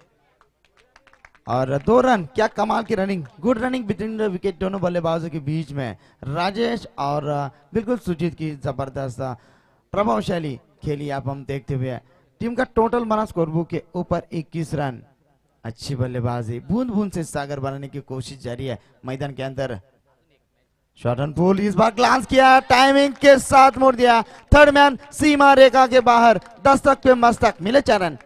और दो रन। क्या कमाल की running, good running between the wicket दोनों बल्लेबाजों के बीच में। राजेश और बिल्कुल सुजीत की जबरदस्त प्रभावशाली खेली आप हम देखते हुए। टीम का टोटल बना स्कोर बुक के ऊपर इक्कीस रन। अच्छी बल्लेबाजी, बूंद बूंद से सागर बनाने की कोशिश जारी है मैदान के अंदर। शॉट एंड पुल, इस बार ग्लांस किया, टाइमिंग के साथ मोड़ दिया। थर्ड मैन सीमा रेखा के बाहर, दस्तक पे मस्तक, मिले चार रन।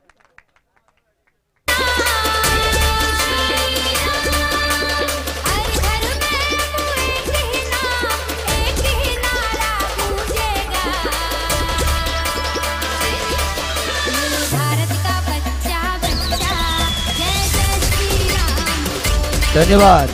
धन्यवाद।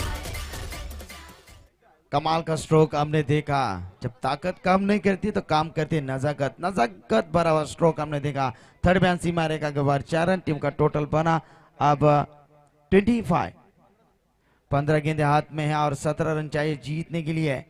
कमाल का स्ट्रोक हमने देखा। जब ताकत काम नहीं करती तो काम करती नजाकत, नजाकत भरा हुआ स्ट्रोक हमने देखा। थर्ड मैन सीमा रेखा के बाहर, चार रन। टीम का टोटल बना अब पच्चीस। पंद्रह गेंदे हाथ में है और सत्रह रन चाहिए जीतने के लिए।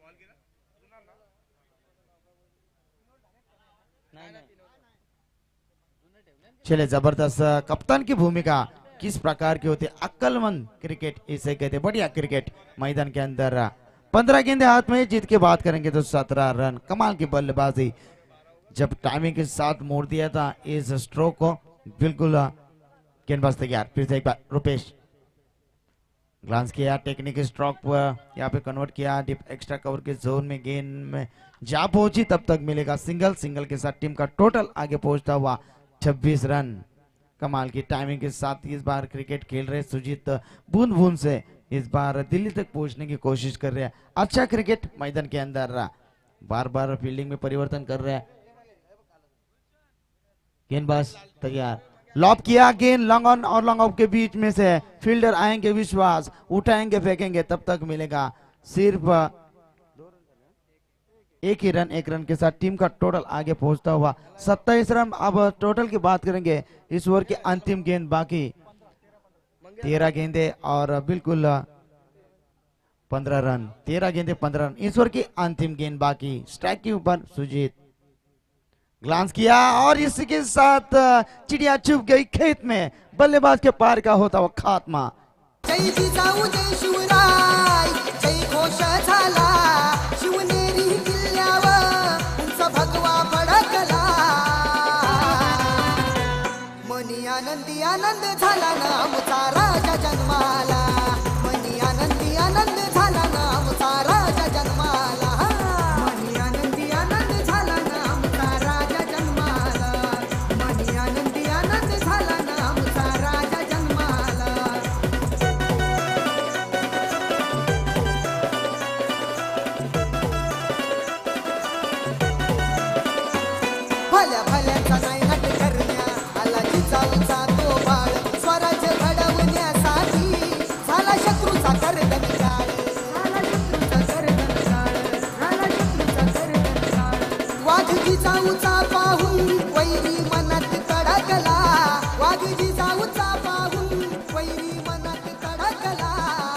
चले जबरदस्त कप्तान की भूमिका किस प्रकार की होती है। अक्लमंद क्रिकेट इसे कहते, बढ़िया क्रिकेट मैदान के अंदर। पंद्रह गेंदे हाथ में, जीत के बात करेंगे तो सत्रह रन। कमाल की बल्लेबाजी, जब टाइमिंग के साथ मोड़ दिया था इस स्ट्रोक को, बिल्कुल गेंदबाज तैयार। फिर से एक बार रुपेश ग्लांस किया, टेक्निक स्ट्रोक पर यहाँ पे कन्वर्ट किया। डिप एक्स्ट्रा कवर के जोन में गेंद में जा पहुंची, तब तक मिलेगा सिंगल। सिंगल के साथ टीम का टोटल आगे पहुंचता हुआ छब्बीस रन। कमाल की टाइमिंग के साथ इस बार क्रिकेट खेल रहे सुजीत, बूंद बूंद से इस बार दिल्ली तक पहुंचने की कोशिश कर रहे हैं। अच्छा क्रिकेट मैदान के अंदर, बार बार फील्डिंग में परिवर्तन कर रहे हैं। गेंदबाज तैयार, लॉप किया, गेंद लॉन्ग ऑन और लॉन्ग ऑफ के बीच में से फील्डर आएंगे विश्वास, उठाएंगे फेंकेंगे, तब तक मिलेगा सिर्फ एक ही रन। एक रन के साथ टीम का टोटल आगे पहुंचता हुआ सत्ताईस रन। अब टोटल की बात करेंगे, इस ओवर की अंतिम गेंद बाकी, तेरह गेंदे और बिल्कुल पंद्रह रन, तेरह गेंदे पंद्रह रन। ईश्वर की अंतिम गेंद बाकी, स्ट्राइक के ऊपर सुजीत ग्लांस किया और इसी के साथ चिड़िया चुप गई खेत में। बल्लेबाज के पार का होता हुआ खात्मा। जय जिजाऊ जय शिवराय, जय घोष झाला शिवनेरी किल्ल्यावर उंच भगवा फडकला। मनी आनंदी आनंद झाला ना आमचा राजा जन्माला, मनी आनंदी आनंद झाला ना आमचा राजा जन्माला, मनी आनंदी आनंद झाला ना आमचा राजा जन्माला, मनी आनंदी आनंद झाला ना आमचा राजा जन्माला। भल्या भल्याचा नाही हट करण्या आला जिजाऊचा तो बाळ, स्वराज्य घडवण्यासाठी झाला शत्रूचा कर्दन काळ, झाला शत्रूचा कर्दन काळ, झाला शत्रूचा कर्दन काळ। वाघ जिजाऊचा पाहून वैरी मनात तडकला, वाघ जिजाऊचा पाहून वैरी मनात तडकला।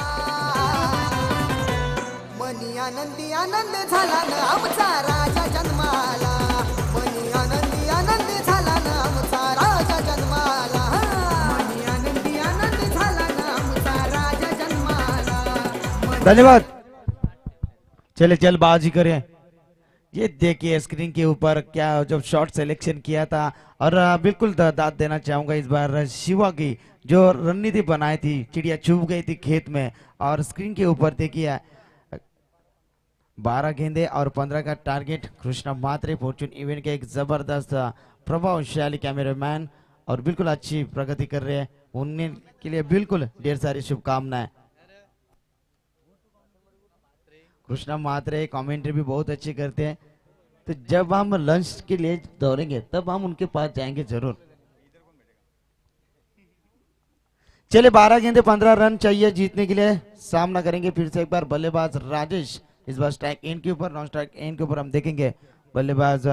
मनी आनंदी आनंद झाला ना आमचा राजा जन्माला, मनी आनंदी आनंद झाला ना आमचा राजा जन्माला, मनी आनंदी आनंद झाला ना आमचा राजा जन्माला। धन्यवाद। चले जल्दबाजी करें। ये देखिए स्क्रीन के ऊपर क्या जब शॉट सिलेक्शन किया था और आ, बिल्कुल दा- दाद देना चाहूंगा इस बार शिवा की जो रणनीति बनाई थी। चिड़िया चुभ गई थी खेत में और स्क्रीन के ऊपर देखिए बारह गेंदे और पंद्रह का target. Krishna Matre Fortune Event के एक जबरदस्त प्रभावशाली कैमरामैन और बिल्कुल अच्छी प्रगति कर रहे हैं, उनके लिए बिल्कुल ढेर सारी शुभकामनाएं। कृष्णा मात्रे कमेंट्री भी बहुत अच्छी करते हैं, तो जब हम लंच के लिए दौड़ेंगे तब हम उनके पास जाएंगे जरूर। चले बारह गेंदे पंद्रह रन चाहिए जीतने के लिए। सामना करेंगे फिर से एक बार बल्लेबाज राजेश, इस बार स्ट्राइक एंड के ऊपर, नॉन स्ट्राइक एंड के ऊपर हम देखेंगे बल्लेबाज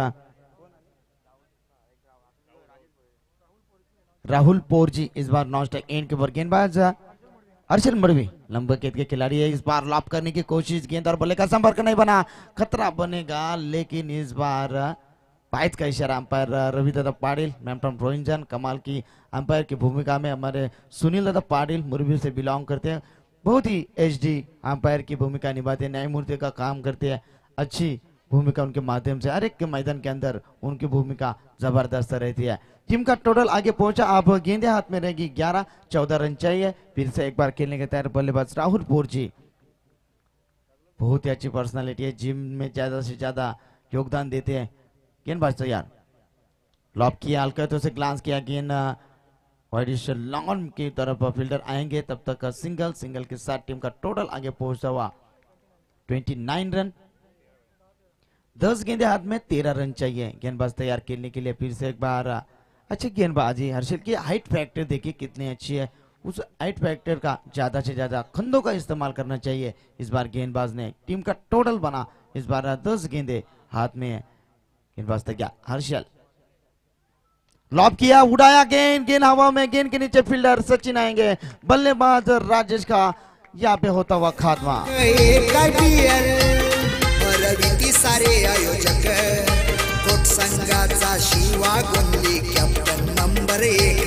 राहुल पोरजी, इस बार नॉन स्ट्राइक एंड के ऊपर। गेंदबाज हर्षल मड़वी लंबे गेंद के खिलाड़ी है, इस बार लॉप करने की कोशिश, गेंद और बल्ले का संपर्क नहीं बना, खतरा बनेगा, लेकिन इस बार पाइट का इशारा अंपायर रवि दादा पाटिल, मैमटन रोहिंजन, कमाल की अंपायर की भूमिका में हमारे सुनील दादा पाटिल मुरबी से बिलोंग करते हैं, बहुत ही एचडी अंपायर की भूमिका निभाते हैं, न्यायमूर्ति का काम करते हैं, अच्छी भूमिका उनके माध्यम से हर एक के मैदान के अंदर उनकी भूमिका जबरदस्त रहती है। टीम का टोटल आगे पहुंचा, अब गेंदे हाथ में रहेगी ग्यारह, चौदह रन चाहिए। फिर से एक बार खेलने के तैयार बल्लेबाज राहुल पोरजी, बहुत ही अच्छी पर्सनालिटी है, जिम में ज्यादा से ज्यादा योगदान देते हैं। गेंदबाज तैयार, लॉप किया, हल्का तो से ग्लांस किया, गेंद लॉन की तरफ फील्डर आएंगे, तब तक सिंगल सिंगल के साथ टीम का टोटल आगे पहुंचता हुआ उनतीस रन। दस गेंदे हाथ में, तेरह रन चाहिए। गेंदबाज तैयार खेलने के लिए फिर से एक बार अच्छी गेंदबाजी। हर्षल की हाइट फैक्टर देखिए कितनी अच्छी है, उस हाइट फैक्टर का ज्यादा से ज्यादा खंडों का इस्तेमाल करना चाहिए। इस बार गेंदबाज ने टीम का टोटल बना, इस बार दस गेंदे हाथ में है। गेंदबाज तैयार, हर्षल लॉब किया, उड़ाया गेंद, गेंद हवा में, गेंद के नीचे फील्डर सचिन आएंगे, बल्लेबाज राजेश का यहाँ पे होता हुआ खात्मा। परविती सारे आयोजक, कोट संघाचा शिवा गोंधली कॅप्टन नंबर एक।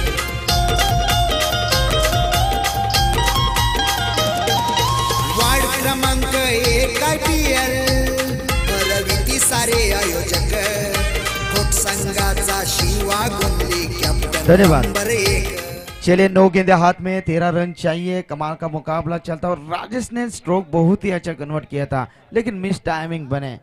वार्ड क्रमांक एक आयपीएल, परविती सारे आयोजक, कोट संघाचा शिवा गोंधली कॅप्टन धन्यवाद। नंबर एक। चलिए नौ गेंदे हाथ में, तेरह रन चाहिए, कमाल का मुकाबला चलता और राजेश ने स्ट्रोक बहुत ही अच्छा कन्वर्ट किया था, लेकिन मिस टाइमिंग बने।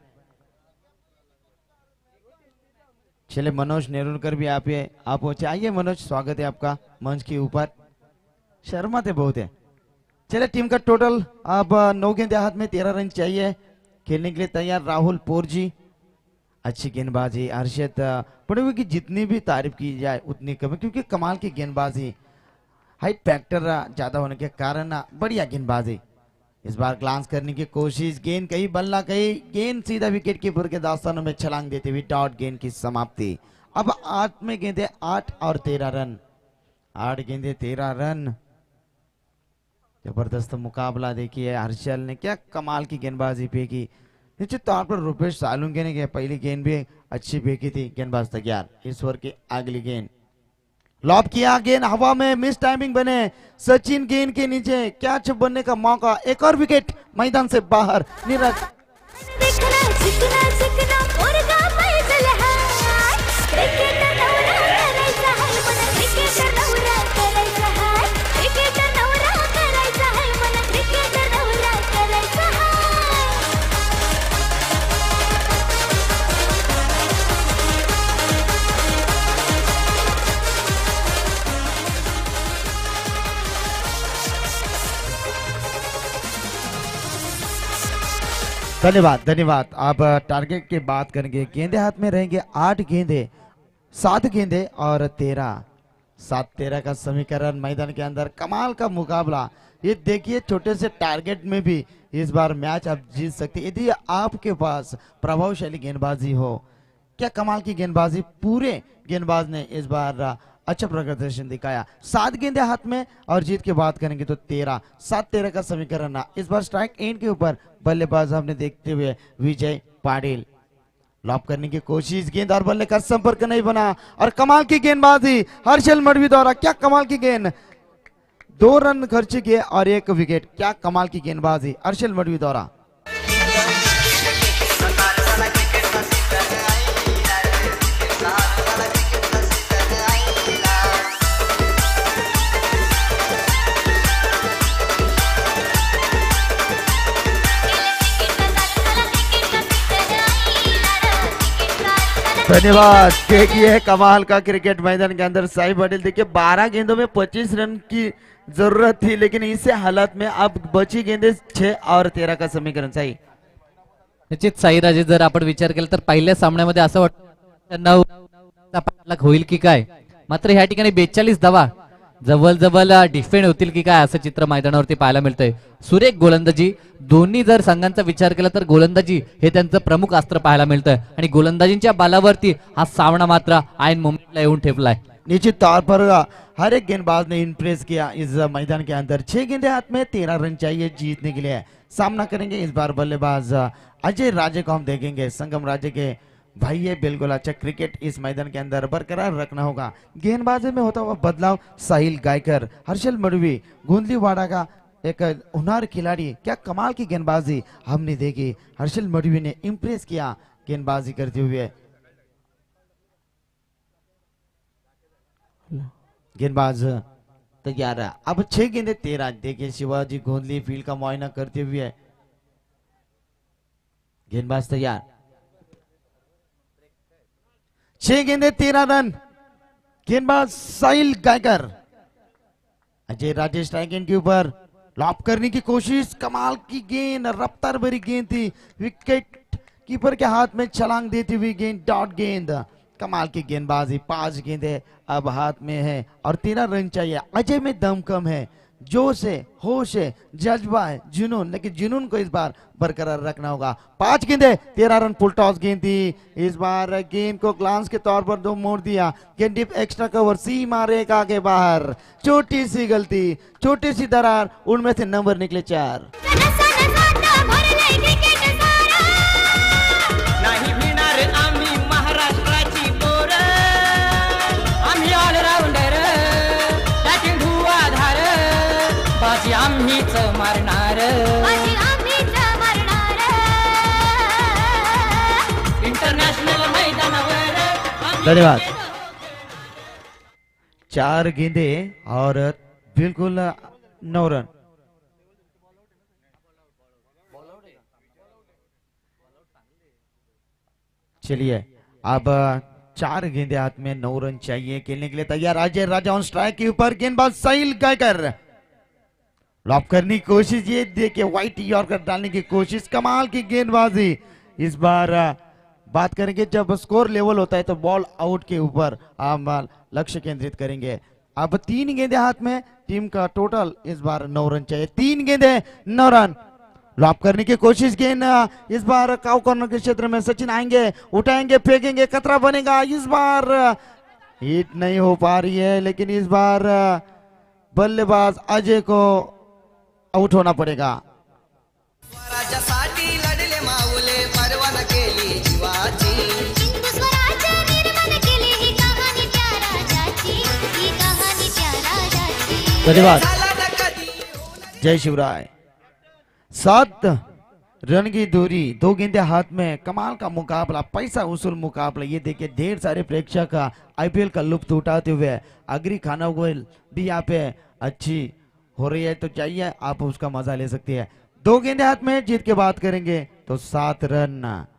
चलिए मनोज नेरुलकर भी आप ये आप पहुंचे, आइए मनोज, स्वागत है आपका मंच के ऊपर, शर्माते बहुत है। चलिए टीम का टोटल अब नौ गेंदे हाथ में, तेरह रन चाहिए। खेलने के लिए तैयार राहुल पोरजी, अच्छी गेंदबाजी। हर्षित पड़े की जितनी भी तारीफ की जाए उतनी कम है, क्योंकि कमाल की गेंदबाजी, हाइट फैक्टर ज्यादा होने के कारण बढ़िया गेंदबाजी। इस बार ग्लांस करने की कोशिश, गेंद कहीं बल्ला कहीं, गेंद सीधा विकेट कीपर के दास्तानों में छलांग देते हुए डॉट गेंद की समाप्ति। अब आठ में गेंदे, आठ और तेरह रन, आठ गेंदे तेरह रन। जबरदस्त मुकाबला देखिए, हर्षल ने क्या कमाल की गेंदबाजी फेंकी। निश्चित तौर पर रुपेश सालुंके ने पहली गेंद भी अच्छी फेंकी थी। गेंदबाज तैयार, इस ओवर की अगली गेंद लॉब किया, गेंद हवा में, मिस टाइमिंग बने, सचिन गेंद के नीचे, कैच बनने का मौका, एक और विकेट मैदान से बाहर। नीरज देखना शिकना शिकना पोरगा पैदल हाय क्रिकेट नवरा करायचा हाय मला क्रिकेट नवरा करायचा हाय क्रिकेट नवरा करायचा हाय मला क्रिकेट नवरा करायचा हाय धन्यवाद धन्यवाद। आप टारगेट की बात करेंगे, गेंदे हाथ में रहेंगे आठ गेंदे, सात गेंदे और तेरह, सात तेरह का समीकरण मैदान के अंदर। कमाल का मुकाबला, ये देखिए छोटे से टारगेट में भी इस बार मैच आप जीत सकते हैं यदि आपके पास प्रभावशाली गेंदबाजी हो। क्या कमाल की गेंदबाजी, पूरे गेंदबाज ने इस बार अच्छा प्रदर्शन दिखाया। सात गेंदे हाथ में और जीत की बात करेंगे तो तेरह, सात तेरह का समीकरण। इस बार स्ट्राइक एंड के ऊपर बल्लेबाज हमने देखते हुए विजय पाटिल लॉप करने की कोशिश, गेंद और बल्ले का संपर्क नहीं बना और कमाल की गेंदबाजी हर्षल मडवी द्वारा। क्या कमाल की गेंद, दो रन खर्च किए और एक विकेट। क्या कमाल की गेंदबाजी हर्षल मडवी द्वारा। धन्यवाद। देखिए कमाल का क्रिकेट मैदान के अंदर साई पाटिल, देखिए बारह गेंदों में पच्चीस रन की जरूरत थी, लेकिन इस हालत में अब बची गेंदे छह और तेरह का समीकरण। साई निश्चित साईराजे, जर आपण विचार केला तर पहिल्या सामन्यामध्ये असं वाटतं नऊ पाठलाग होईल की काय, मात्र ह्या ठिकाणी बेचाळीस धावा जवळ जवळ डिफेंड होतील की काय असं चित्र मैदानावरती पाहायला मिळतंय। सुरेख गोलंदाजी, दोन्ही जर संघांचा विचार केला तर गोलंदाजी हे त्यांचं प्रमुख अस्त्र पाहायला मिळतंय आणि गोलंदाजींच्या बालावरती हा सामना मात्र आयन मोमेंटला येऊन ठेपलाय। निश्चित तौर पर हर एक गेंदबाज ने इम्प्रेस किया इस मैदान के अंदर। छह गेंदे हाथ में, तेरह रन चाहिए जीतने के लिए। सामना करेंगे इस बार बल्लेबाज अजय राजे को हम देखेंगे। संगम राज्य के भाई ये बिल्कुल अच्छा क्रिकेट इस मैदान के अंदर बरकरार रखना होगा। गेंदबाजी में होता हुआ बदलाव, साहिल गायकर, हर्षल मडवी, गोंदलीवाड़ा का एक हुनर खिलाड़ी। क्या कमाल की गेंदबाजी हमने देखी, हर्षल मडवी ने इम्प्रेस किया गेंदबाजी करते हुए। गेंदबाज तैयार है, अब छह गेंदे तेरह। देखिए शिवाजी गोंदली फील्ड का मुआयना करते हुए, गेंदबाज तैयार, छह गेंदे तेरह रन। गेंदबाज साहिल गायकर, अजय राजेश स्ट्राइक एंड के ऊपर लॉप करने की कोशिश, कमाल की गेंद, रफ्तार भरी गेंद थी, विकेट कीपर के हाथ में छलांग देती हुई गेंद, डॉट गेंद। कमाल की गेंदबाजी, पांच गेंदे अब हाथ में है और तेरह रन चाहिए। अजय में दम कम है, जोश है, होश है, जज्बा है, जुनून, लेकिन जुनून को इस बार बरकरार रखना होगा। पांच गेंदे तेरह रन, फुल टॉस गेंद थी। इस बार गेंद को ग्लांस के तौर पर दो मोड़ दिया, गेंद डिप एक्स्ट्रा कवर, सीमा रेखा के बाहर, छोटी सी गलती, छोटी सी दरार, उनमें से नंबर निकले चार। नाही भिणार आम्ही महाराष्ट्राची पोर, आम्ही ऑलराऊंडर, बॅटिंग धुवाधार, बाजी आम्हीच मारणार, बाजी आम्हीच मारणार, इंटरनॅशनल मैदानावर आम्ही धन्यवाद। चार गेंदे और बिल्कुल नौ रन। चलिए अब चार गेंदे हाथ में, नौ रन चाहिए, खेलने के लिए तैयार अजय राजा ऑन स्ट्राइक के ऊपर। गेंदबाज साहिल गायकर लॉप करने की कोशिश, ये देखिए व्हाइट यॉर्कर डालने की कोशिश, कमाल की गेंदबाजी। इस बार बात करेंगे जब स्कोर लेवल होता है तो बॉल आउट के ऊपर हम लक्ष्य केंद्रित करेंगे। अब तीन गेंदे हाथ में, टीम का टोटल इस बार नौ रन चाहिए, तीन गेंदे नौ रन। लॉप करने की कोशिश, गेंद इस बार काउ कॉर्नर के क्षेत्र में, सचिन आएंगे, उठाएंगे, फेंकेंगे, खतरा बनेगा। इस बार हिट नहीं हो पा रही है, लेकिन इस बार बल्लेबाज अजय को आउट होना पड़ेगा। स्वराज्यासाठी लढले माऊले परवान केली जीवाची हिंदू स्वराज्य निर्माण केले ही कहाणी त्या राजाची ही कहाणी त्या राजाची धन्यवाद, झाला न कधी जय शिवराय। सात रन की दूरी, दो गेंदे हाथ में, कमाल का मुकाबला, पैसा उसूल मुकाबला। ये देखिए ढेर सारे प्रेक्षक आईपीएल का लुत्फ उठाते हुए अग्री खाना गोयल भी यहाँ पे अच्छी हो रही है, तो चाहिए आप उसका मजा ले सकते हैं। दो गेंदे हाथ में, जीत के बात करेंगे तो सात रन।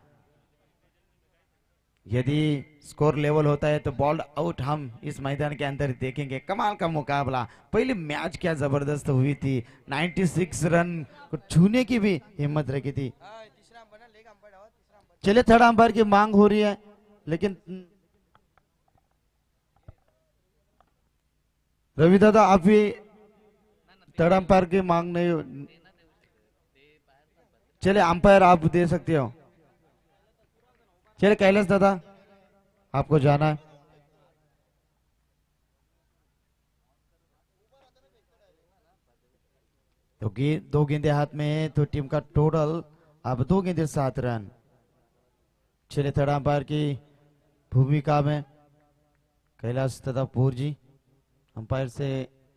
यदि स्कोर लेवल होता है तो बॉल्ड आउट हम इस मैदान के अंदर देखेंगे। कमाल का मुकाबला, पहले मैच क्या जबरदस्त हुई थी, छियानवे रन को छूने की भी हिम्मत रखी थी। चलिए थर्ड अंपायर की मांग हो रही है, लेकिन रवि दादा आप भी थर्ड अंपायर की मांग नहीं, चलिए अंपायर आप दे सकते हो। चलिए कैलाश दादा आपको जाना है। तो गे, दो गेंदे हाथ में है, तो टीम का टोटल अब दो गेंदे सात रन। चलिए थर्ड अंपायर की भूमिका में कैलाश तथा पूर जी अंपायर से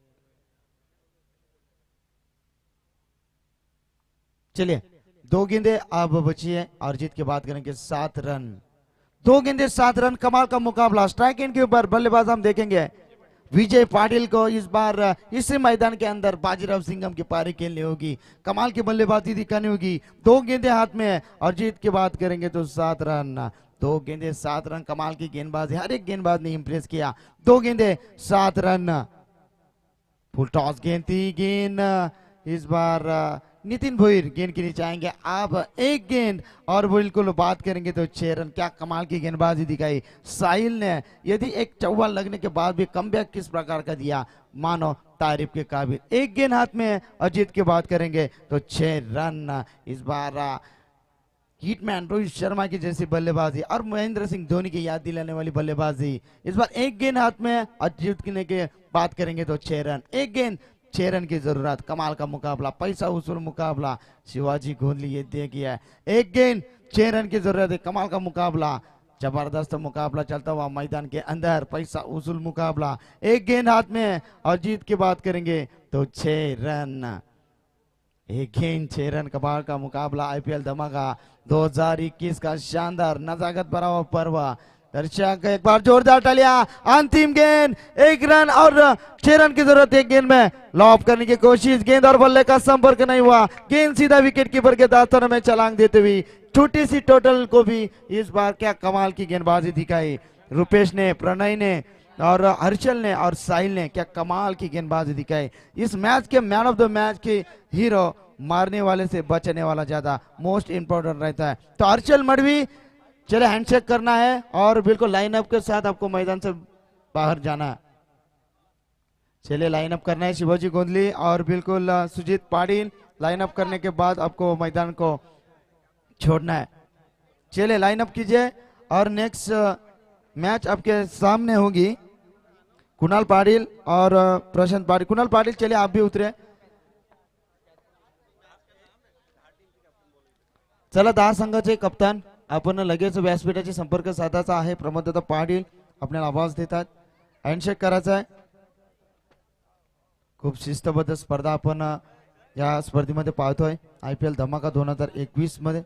चलिए दो गेंदे अब बची है और जीत के बात करेंगे सात रन। दो गेंदे सात रन, कमाल का मुकाबला। स्ट्राइक एंड के ऊपर बल्लेबाज हम देखेंगे विजय पाटिल को। इस बार इसी मैदान के अंदर बाजीराव सिंघम की पारी खेलनी होगी, कमाल की बल्लेबाजी दिखानी होगी। दो गेंदे हाथ में और जीत की बात करेंगे तो सात रन। दो गेंदे सात रन, कमाल की गेंदबाजी, हर एक गेंदबाज ने इंप्रेस किया। दो गेंदे सात रन। फुल टॉस गेंद थी, गेंद इस बार नितिन भोईर गेंद के नीचे आएंगे। आप एक गेंद और बिल्कुल बात करेंगे तो छह रन। क्या कमाल की गेंदबाजी दिखाई साहिल ने, यदि एक चौवा लगने के बाद भी कमबैक किस प्रकार का दिया, मानो तारीफ के काबिल। एक गेंद हाथ में और जीत की बात करेंगे तो छह रन। इस बार हिटमैन रोहित शर्मा की जैसी बल्लेबाजी और महेंद्र सिंह धोनी की याद दिलाने वाली बल्लेबाजी। इस बार एक गेंद हाथ में और जीतने के बात करेंगे तो छह रन। एक गेंद छह रन की जरूरत, कमाल का मुकाबला, पैसा उसूल मुकाबला। शिवाजी गोंदली ये दे गया है। एक गेंद छह रन की जरूरत है, कमाल का मुकाबला, जबरदस्त मुकाबला चलता हुआ मैदान के अंदर, पैसा उसूल मुकाबला। एक गेंद हाथ में और जीत की बात करेंगे तो छह रन। एक गेंद छह रन, कमाल का मुकाबला। आईपीएल धमाका दो हज़ार इक्कीस का शानदार नजाकत भरा हुआ पर्व। दर्शक एक बार जोरदार तालियां। अंतिम गेंद, एक रन और छह रन की जरूरत। एक गेंद में लॉब करने की कोशिश, गेंद और बल्ले का संपर्क नहीं हुआ, गेंद सीधा विकेट कीपर के दास्तों में छलांग देते हुए छोटी सी टोटल को भी इस बार क्या कमाल की गेंदबाजी दिखाई। रुपेश ने, प्रणय ने और हर्षल ने और साहिल ने क्या कमाल की गेंदबाजी दिखाई। इस मैच के मैन ऑफ द मैच के हीरो मारने वाले से बचने वाला ज्यादा मोस्ट इंपोर्टेंट रहता है। तो हर्षल मडवी, चले हैंडशेक करना है और बिल्कुल लाइनअप के साथ आपको मैदान से बाहर जाना है। चलिए लाइनअप करना है शिवाजी गोंदली और बिल्कुल सुजीत पाटिल। लाइनअप करने के बाद आपको मैदान को छोड़ना है। चलिए लाइनअप कीजिए और नेक्स्ट मैच आपके सामने होगी कुणाल पाटिल और प्रशांत पाटिल। कुणाल पाटिल चलिए आप भी उतरे। चला दहा संघाचे कप्तान आपण लगेच व्यासपीठाशी संपर्क साधायचा आहे। प्रमोददादा पाटील आपल्याला आवाज देतात, हँडशेक करायचा आहे। खूप शिस्तबद्ध स्पर्धा आपण या स्पर्धेमध्ये पाहतोय आयपीएल धमाका दोन हजार एकवीस मध्ये।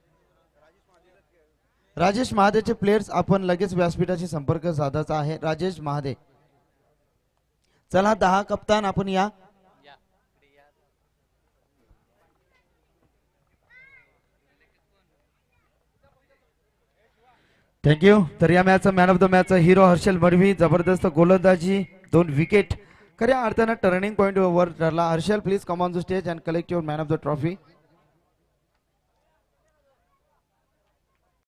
राजेश महादेचे प्लेयर्स आपण लगेच व्यासपीठाशी संपर्क साधायचा आहे। राजेश महादे, चला दहा कप्तान आपण या। थँक्यू। तर या मॅचचा मॅन ऑफ द मॅचचा हिरो हर्षल मडवी, जबरदस्त गोलंदाजी, दोन विकेट, खऱ्या अर्थानं टर्निंग पॉइंट वर ठरला। Harshal please come on the stage and collect your man of the trophy.